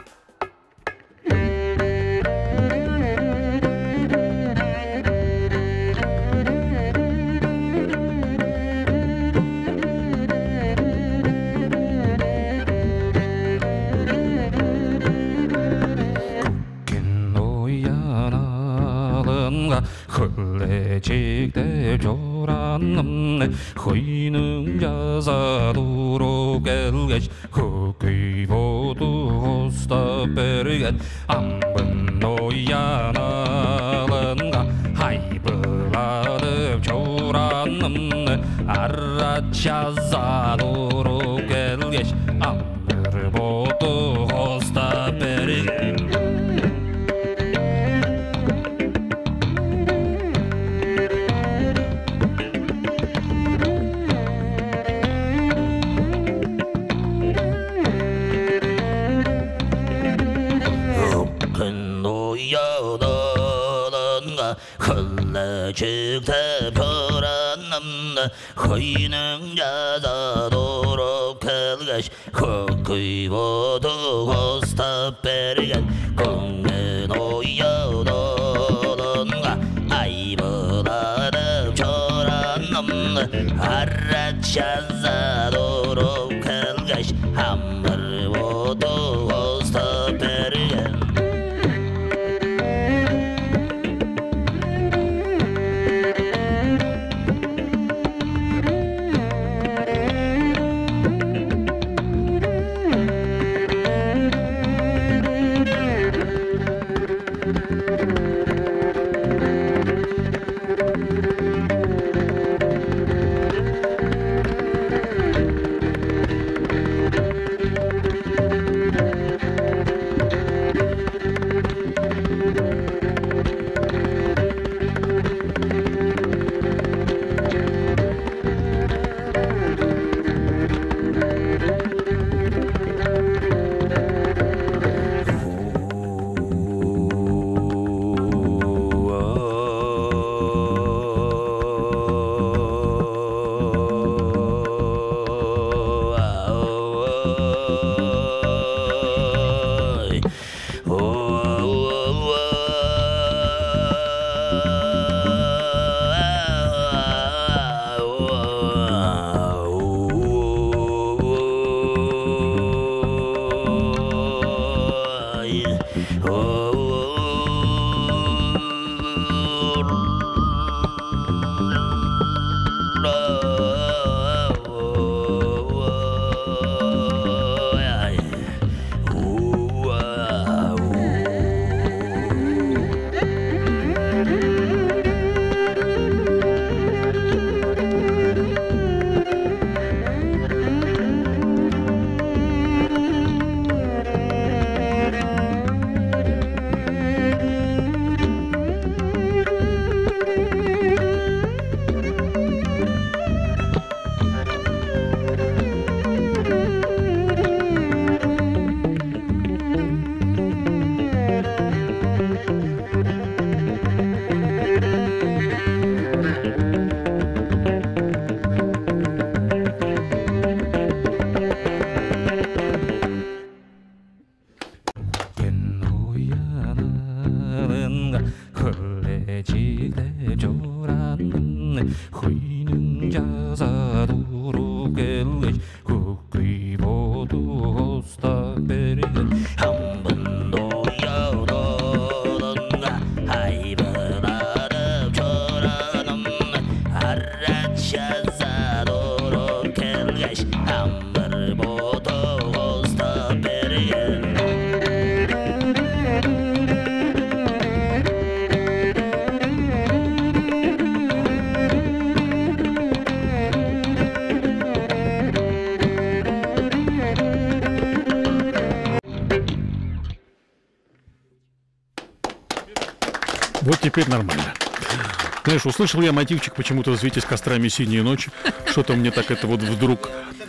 흘레직대 조란남네 허이는 야사도로 깰게시 흑귀보도 호스타베르게 안분노야나른가 하이블라드 조란남네 아라차사도로 깰게시 안분보도 호스타베르게 흘레직대 벼란남네 허이는 야자도록 헬게시 흑귀보도 호스타베리겐 공내노여도는가 아이보다는 벼란남네 아라차자도록 헬게시 함벌보도 호스타베리겐 가시 한번 보고 스탑베리엔 Вот теперь нормально. Знаешь, услышал я мотивчик почему-то «Взвейтесь кострами синие ночи». Что-то мне так это вот вдруг...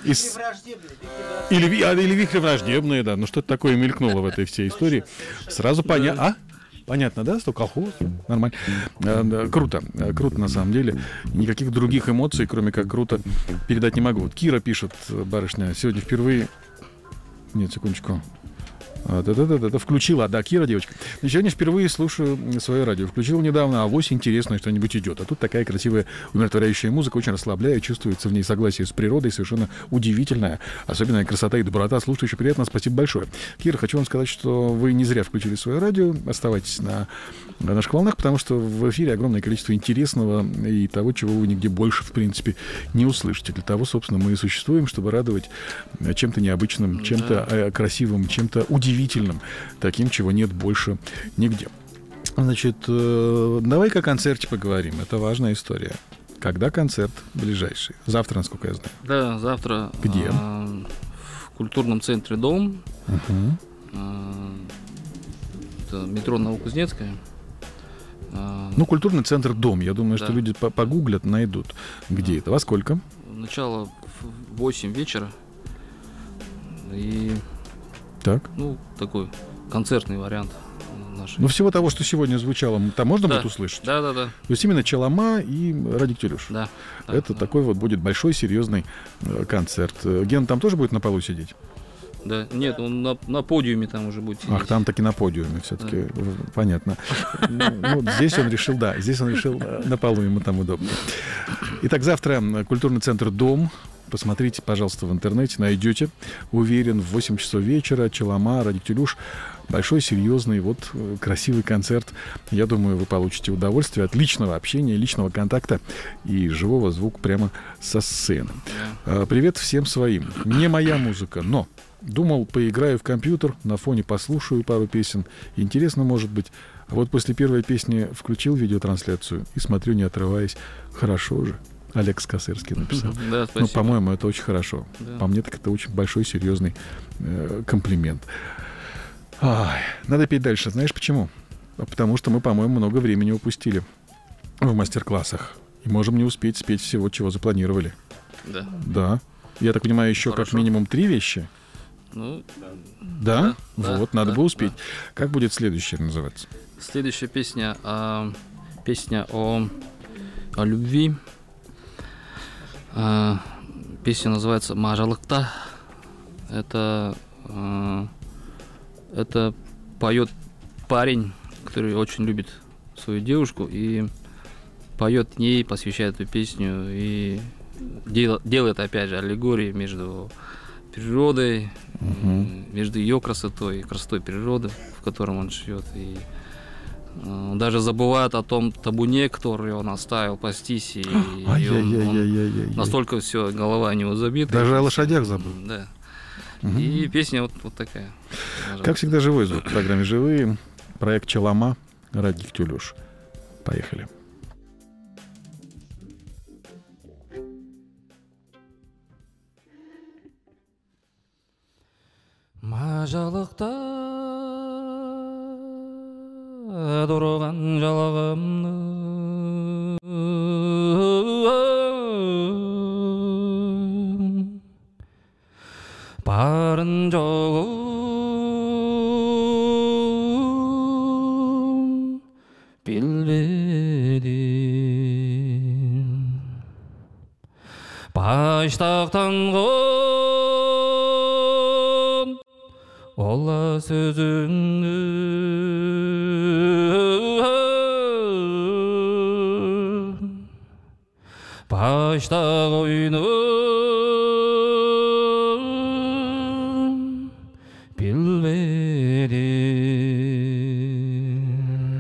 Или вихри враждебные, да. Ну что-то такое мелькнуло в этой всей истории. Сразу понятно. А? Понятно, да? Что колхоз? Нормально. Да, круто. Круто на самом деле. Никаких других эмоций, кроме как круто, передать не могу. Вот Кира пишет, барышня, сегодня впервые... Нет, секундочку. Да-да-да, включила, да, Кира, девочка. Сегодня впервые слушаю свое радио. Включил недавно, авось интересное что-нибудь идет. А тут такая красивая, умиротворяющая музыка, очень расслабляет, чувствуется в ней согласие с природой, совершенно удивительная. Особенная красота и доброта. Слушаю, очень приятно, спасибо большое. Кира, хочу вам сказать, что вы не зря включили свое радио. Оставайтесь на наших волнах, потому что в эфире огромное количество интересного и того, чего вы нигде больше, в принципе, не услышите. Для того, собственно, мы и существуем, чтобы радовать чем-то необычным, чем-то красивым, чем-то удивительным, таким, чего нет больше нигде. Значит, давай-ка о концерте поговорим. Это важная история. Когда концерт ближайший? Завтра, насколько я знаю. Да, завтра. Где? В культурном центре «Дом». Это метро Новокузнецкая. Ну, культурный центр «Дом». Я думаю, Да. что люди погуглят, найдут, где это. Во сколько? Начало в 8 вечера. И, Так. ну, такой концертный вариант нашей. Ну, всего того, что сегодня звучало, там можно Да. будет услышать? Да. То есть именно Челома и Радик Тюлюш. Да. Это такой вот будет большой, серьезный концерт. Ген там тоже будет на полу сидеть? Да. Нет, он на подиуме там уже будет сидеть. Ах, там таки на подиуме все-таки. Понятно. Ну, здесь он решил на полу, ему там удобно. Итак, завтра культурный центр «Дом». Посмотрите, пожалуйста, в интернете, найдете. Уверен, в 8 часов вечера Челома, Радик Тюлюш. Большой, серьезный, вот красивый концерт. Я думаю, вы получите удовольствие от личного общения, личного контакта и живого звука прямо со сцены. Привет всем своим. Не моя музыка, но думал, поиграю в компьютер, на фоне послушаю пару песен. Интересно, может быть. А вот после первой песни включил видеотрансляцию и смотрю, не отрываясь. Хорошо же. Олег Скосырский написал. Да, спасибо. Ну, по-моему, это очень хорошо. Да. По мне, так это очень большой, серьезный комплимент. Ай, надо петь дальше. Знаешь почему? Потому что мы, по-моему, много времени упустили в мастер-классах. И можем не успеть спеть всего, чего запланировали. Да. Да. Я так понимаю, еще Хорошо. как минимум 3 вещи. Ну, Да? Да, Вот, да, надо да, бы успеть. да. Как будет следующее называться? следующая песня, песня о любви. Песня называется «Мажалыкта». Это поет парень, который очень любит свою девушку и поет ей, посвящает эту песню и делает опять же аллегории между природой, между ее красотой и красотой природы, в котором он живет. И он даже забывает о том табуне, который он оставил пастись, и он настолько все, голова у него забита. Даже о лошадях забыл. Да. И песня вот такая. Как всегда, живой звук в программе «Живые». Проект «Челома», Радик Тюлюш. Поехали. Мажалықта тұрған жалғымны барын жоғын білмедім баштақтан Ола сөзіңді башта қойны білмедім.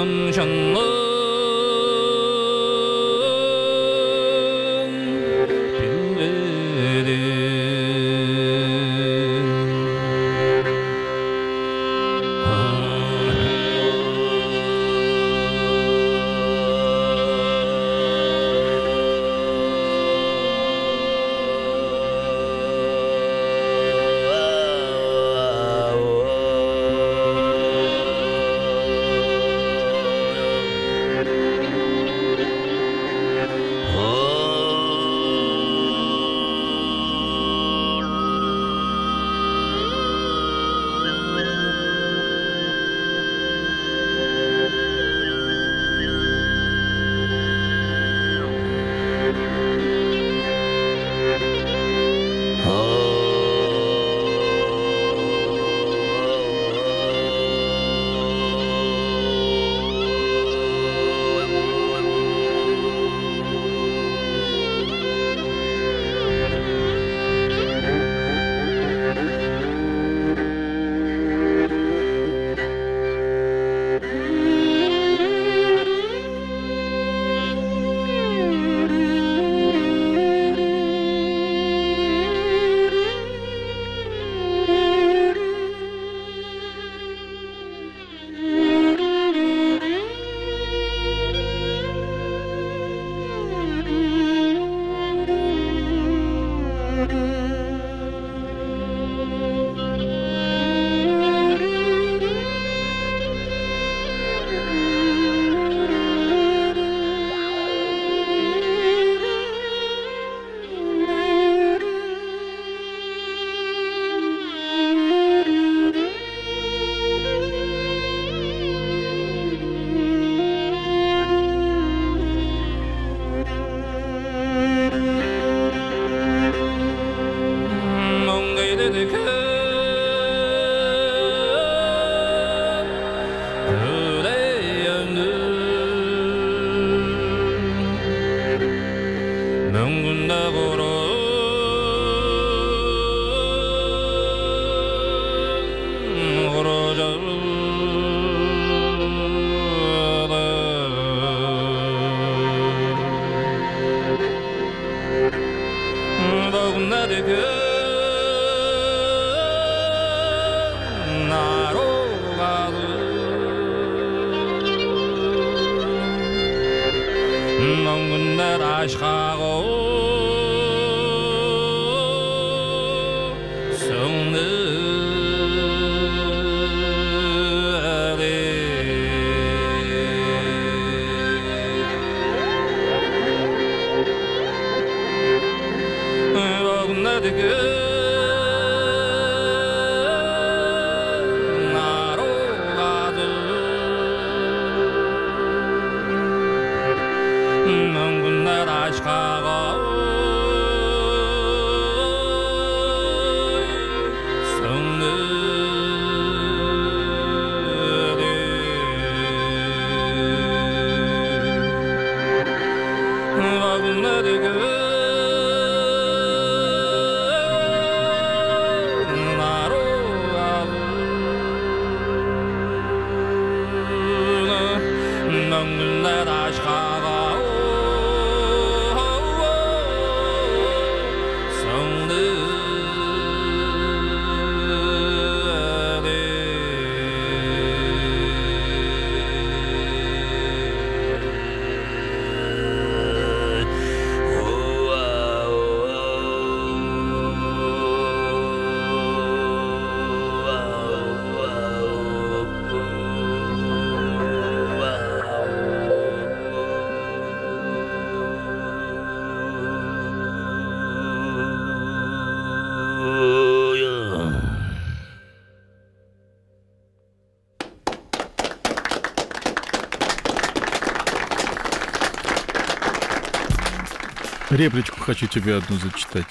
Репличку хочу тебе одну зачитать.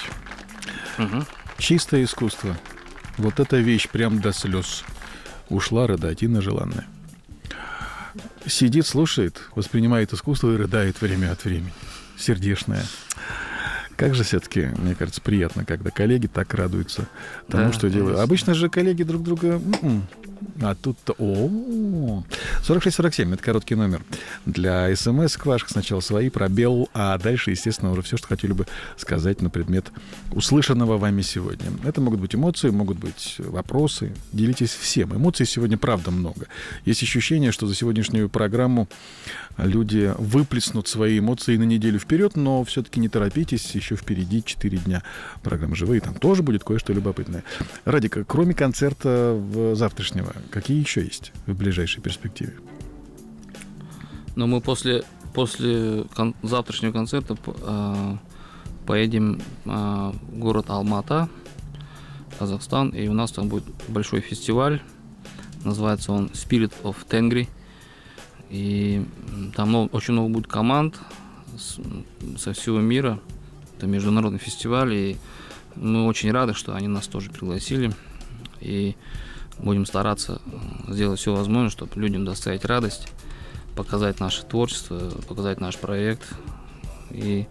Угу. Чистое искусство. Вот эта вещь прям до слез. Ушла рыдать, Инна Желанная. Сидит, слушает, воспринимает искусство и рыдает время от времени. Сердечная. Как же все-таки, мне кажется, приятно, когда коллеги так радуются тому, Да, что делают. Обычно же коллеги друг друга А тут-то... 4647, это короткий номер. Для смс-ок ваших сначала свои, пробел, а дальше, естественно, уже все, что хотели бы сказать на предмет услышанного вами сегодня. Это могут быть эмоции, могут быть вопросы. Делитесь всем. Эмоций сегодня, правда, много. Есть ощущение, что за сегодняшнюю программу люди выплеснут свои эмоции на неделю вперед, но все-таки не торопитесь, еще впереди 4 дня программы «Живые». Там тоже будет кое-что любопытное. Радик, кроме концерта завтрашнего, какие еще есть в ближайшей перспективе? Но мы после завтрашнего концерта поедем в город Алмата, Казахстан, и у нас там будет большой фестиваль. Называется он Spirit of Tengri. И там очень много будет команд со всего мира. Это международный фестиваль, и мы очень рады, что они нас тоже пригласили. И будем стараться сделать все возможное, чтобы людям доставить радость, показать наше творчество, показать наш проект. И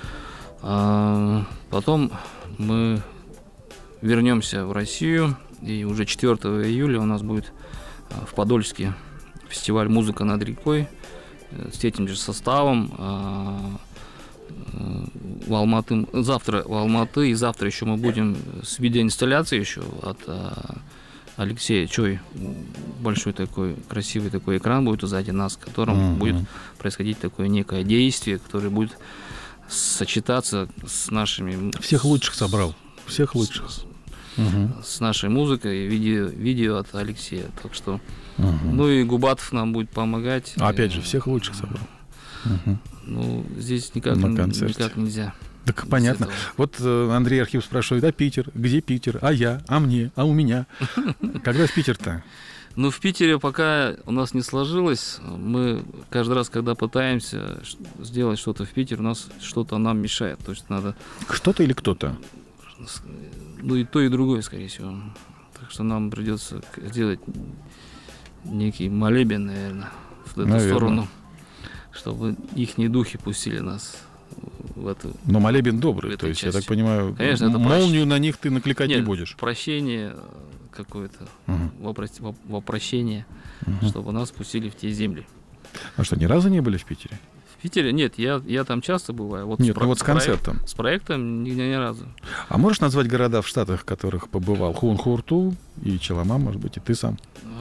потом мы вернемся в Россию, и уже 4 июля у нас будет в Подольске фестиваль «Музыка над рекой» с этим же составом. В Алматы, завтра в Алматы, и завтра еще мы будем с видеоинсталляцией еще от Алексея Чой. Большой такой, красивый такой экран будет сзади нас, в котором будет происходить такое некое действие, которое будет сочетаться с нашими... Всех лучших собрал. Всех лучших. С нашей музыкой, видео от Алексея. Так что... Ну и Губатов нам будет помогать. Опять же, всех лучших собрал. Ну, здесь никак нельзя. Так понятно. Вот Андрей Архипов спрашивает, а Питер? Где Питер? А я? А мне? А у меня? Когда в Питер-то? Ну, в Питере пока у нас не сложилось. Мы каждый раз, когда пытаемся сделать что-то в Питере, у нас что-то нам мешает. То есть надо... Что-то или кто-то? Ну, и то, и другое, скорее всего. Так что нам придется сделать некий молебен, наверное, в эту сторону, чтобы ихние духи пустили нас в эту... Но молебен добрый, то есть, части. Я так понимаю, конечно, молнию на них ты накликать не будешь. Прощение какое-то, вопрощение, чтобы нас пустили в те земли. А что, ни разу не были в Питере? В Питере нет, я там часто бываю. Вот нет, с концертом. С проектом ни разу. А можешь назвать города в Штатах, в которых побывал? Хунхурту и Челама, может быть, и ты сам?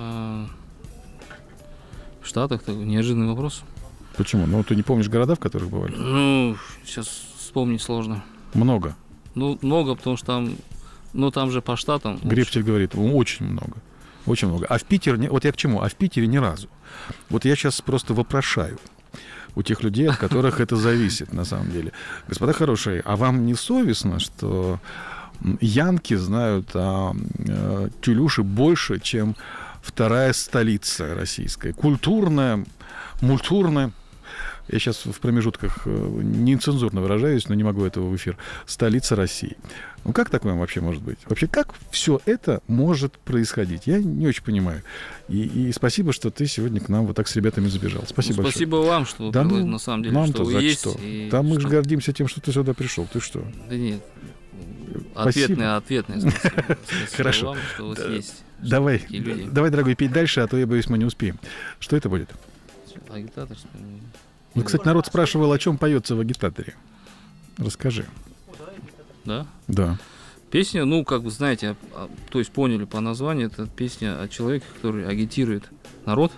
В Штатах такой неожиданный вопрос. Почему? Ну, ты не помнишь города, в которых бывали? Ну, сейчас вспомнить сложно. Много? Ну, много, потому что там... Ну, там же по штатам... Гребчик говорит, очень много. Очень много. А в Питере... Вот я к чему? А в Питере ни разу. Вот я сейчас просто вопрошаю у тех людей, от которых это зависит, на самом деле. Господа хорошие, а вам не совестно, что янки знают о Тюлюше больше, чем вторая столица российская? Культурная, мультурная. Я сейчас в промежутках нецензурно выражаюсь, но не могу этого в эфир. Столица России. Ну, как такое вообще может быть? Вообще, как все это может происходить? Я не очень понимаю. И спасибо, что ты сегодня к нам вот так с ребятами забежал. Спасибо большое. Спасибо вам, что вы, на самом деле, что вы есть. Да мы же гордимся тем, что ты сюда пришел. Ты что? Да нет. Ответное спасибо. Хорошо. Вам, что вот есть. Давай, дорогой, петь дальше, а то, я боюсь, мы не успеем. Что это будет? Агитатор, что ли? Ну, кстати, народ спрашивал, о чем поется в агитаторе. Расскажи. Да? Да. Песня, ну, как вы знаете, то есть поняли по названию, это песня о человеке, который агитирует народ.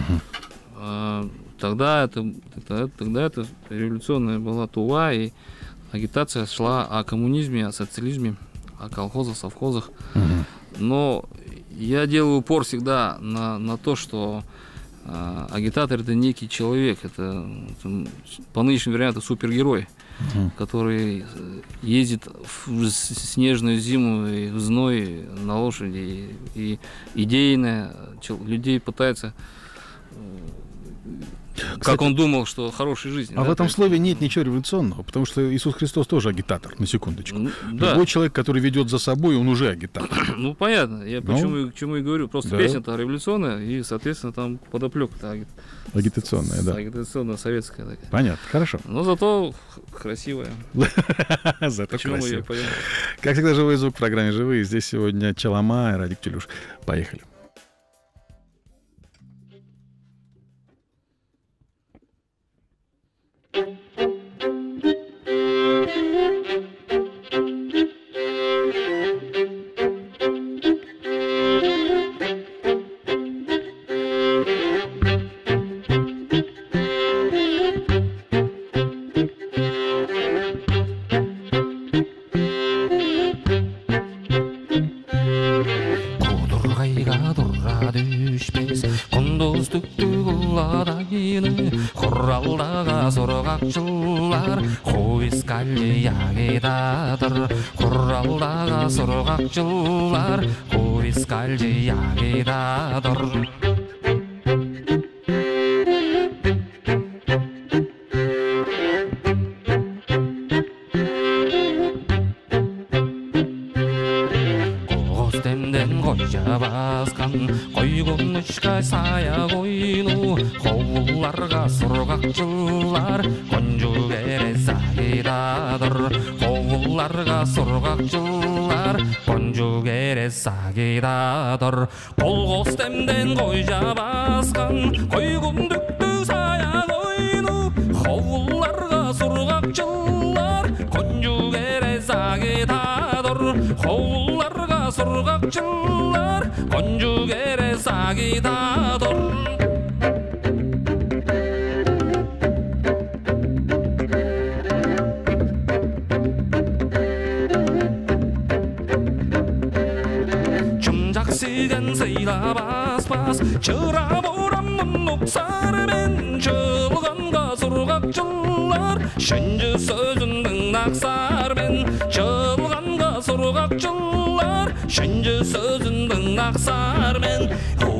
Тогда это революционная была Тува, и агитация шла о коммунизме, о социализме, о колхозах, совхозах. Но я делаю упор всегда на то, что агитатор — это некий человек, это по нынешнему варианту супергерой, который ездит в снежную зиму и в зной на лошади, и идейно людей пытается, как он думал, что хорошей жизни. А в этом слове нет ничего революционного, потому что Иисус Христос тоже агитатор, на секундочку. Да. Любой человек, который ведет за собой, он уже агитатор. Ну, понятно. Я к чему и говорю. Просто песня-то революционная, и, соответственно, там подоплека агитационная, да. Агитационная, советская такая. Понятно, хорошо. Но зато красивая. Зато красивая. Как всегда, живой звук в программе «Живые». Здесь сегодня Челама и Радик Тюлюш. Поехали. Хуралдага сургакчылар хуискалли ягидадыр. Хуралдага сургакчылар хуискалли ягидадыр. 잡았간 거이군 누시가 사야 고이누 호울라가 소르각줄라 건주게레 싸기다들 호울라가 소르각줄라 건주게레 싸기다들 골고스템된 거이 잡았간 거이군 득득 사야 고이누 호울라가 소르각줄라 건주게레 싸기다들 호울라가 소르각줄라 건주게레 싸기다돌 춤작시간 세이라바스바스 저라보란 문녹사르멘 저간가 소르각줄라 신주 써준 등낙사르멘 저간가 소르각줄라 신주 써준 등낙사르멘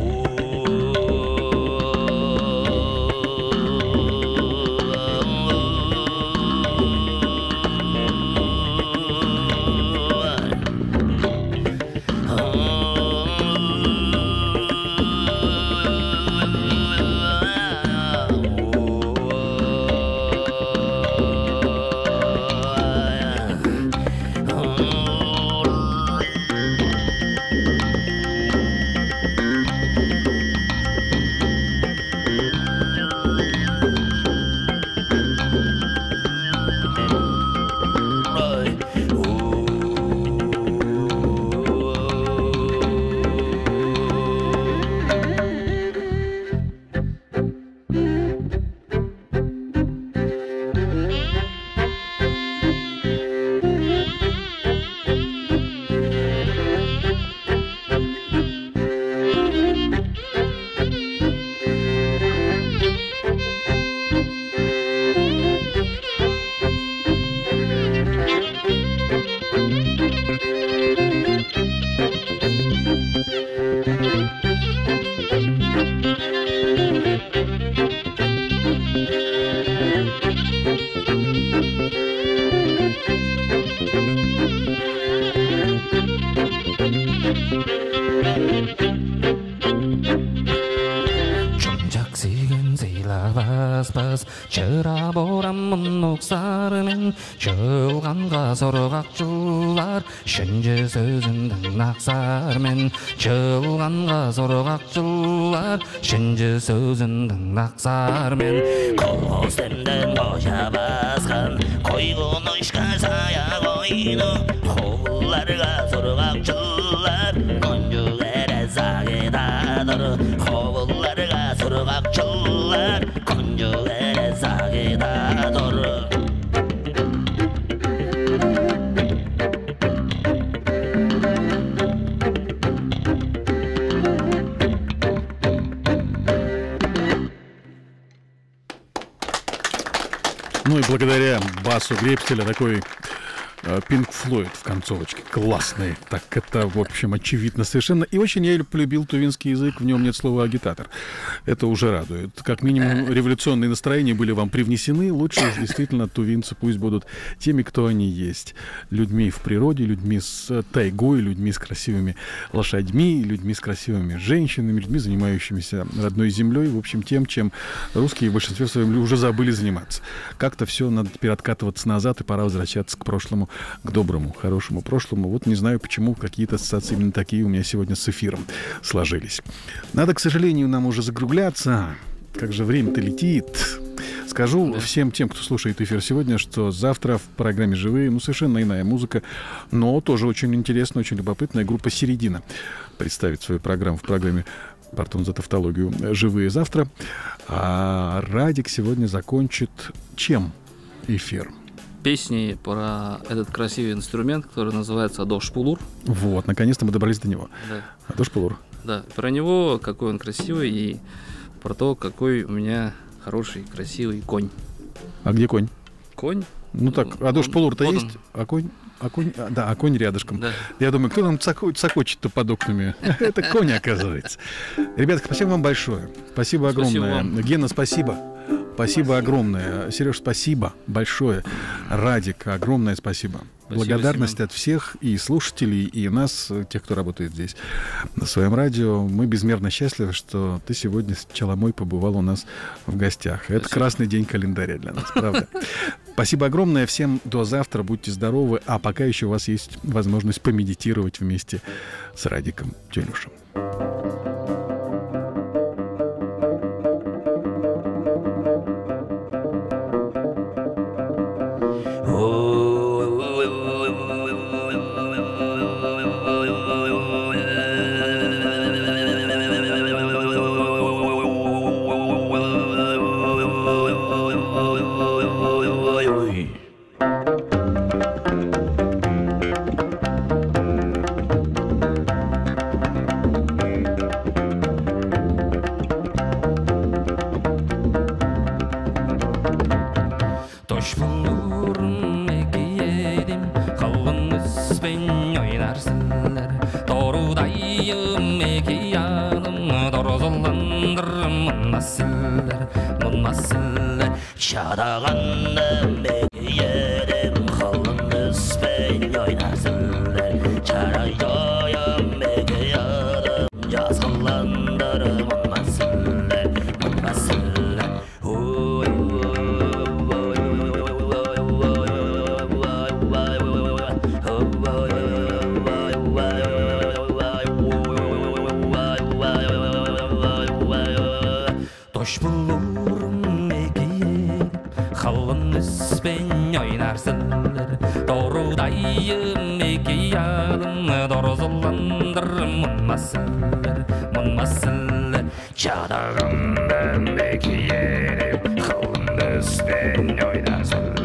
저라보란 문녹사르멘 저간가 소르각줄라 신주 써준 등낙사르멘 저간가 소르각줄라 신주 써준 등낙사르멘 고스템된 거샤바스간 거이고 노시가 사야 고이누 호울라르가 소르각줄라 건주게레 싸기다들 호울라르가 소르각줄라 건주게레 싸기다들 Ну и благодаря басу Гребстеля такой Pink Floyd в концовочке. Классный. Так это, в общем, очевидно совершенно. И очень я полюбил тувинский язык. В нем нет слова «агитатор». Это уже радует. Как минимум, революционные настроения были вам привнесены. Лучше уж действительно тувинцы пусть будут теми, кто они есть. Людьми в природе, людьми с тайгой, людьми с красивыми лошадьми, людьми с красивыми женщинами, людьми, занимающимися родной землей. В общем, тем, чем русские в большинстве своем уже забыли заниматься. Как-то все надо теперь откатываться назад, и пора возвращаться к прошлому, к доброму, хорошему прошлому. Вот не знаю, почему какие-то ассоциации именно такие у меня сегодня с эфиром сложились. Надо, к сожалению, нам уже закругляться. Как же время-то летит. Скажу всем тем, кто слушает эфир сегодня, что завтра в программе «Живые», совершенно иная музыка, но тоже очень интересная, очень любопытная группа «Середина» представит свою программу в программе «Пардон за тавтологию» «Живые» завтра. А Радик сегодня закончит чем эфир? Песни про этот красивый инструмент, который называется адош-пулур. Вот, наконец-то мы добрались до него. Да. Адош-пулур. Да, про него, какой он красивый, и про то, какой у меня хороший, красивый конь. А где конь? Конь? Ну так, а душ полур-то вот есть, а конь рядышком. Да. Я думаю, кто там цокочет-то под окнами? Это конь, оказывается. Ребята, спасибо вам большое. Спасибо огромное. вам. Гена, спасибо. Спасибо огромное. Сереж, спасибо большое. Радик, огромное спасибо. Благодарность Семен. от всех и слушателей, и нас, тех, кто работает здесь на своем радио. Мы безмерно счастливы, что ты сегодня с Челомой побывал у нас в гостях. Это красный день календаря для нас, правда. Спасибо огромное. Всем до завтра. Будьте здоровы. А пока еще у вас есть возможность помедитировать вместе с Радиком Тюнюшем. Çadağanda bekleyelim kalın üspen oynarsınlar Çarayda bekleyelim yazgılandırım olmasınlar Toş bulurum ekiye kalın üspen oynarsınlar Doğrudayım eki yadım Doruzullandırım Munmasınlar Çadağında bekleyelim kalın üspen oynarsınlar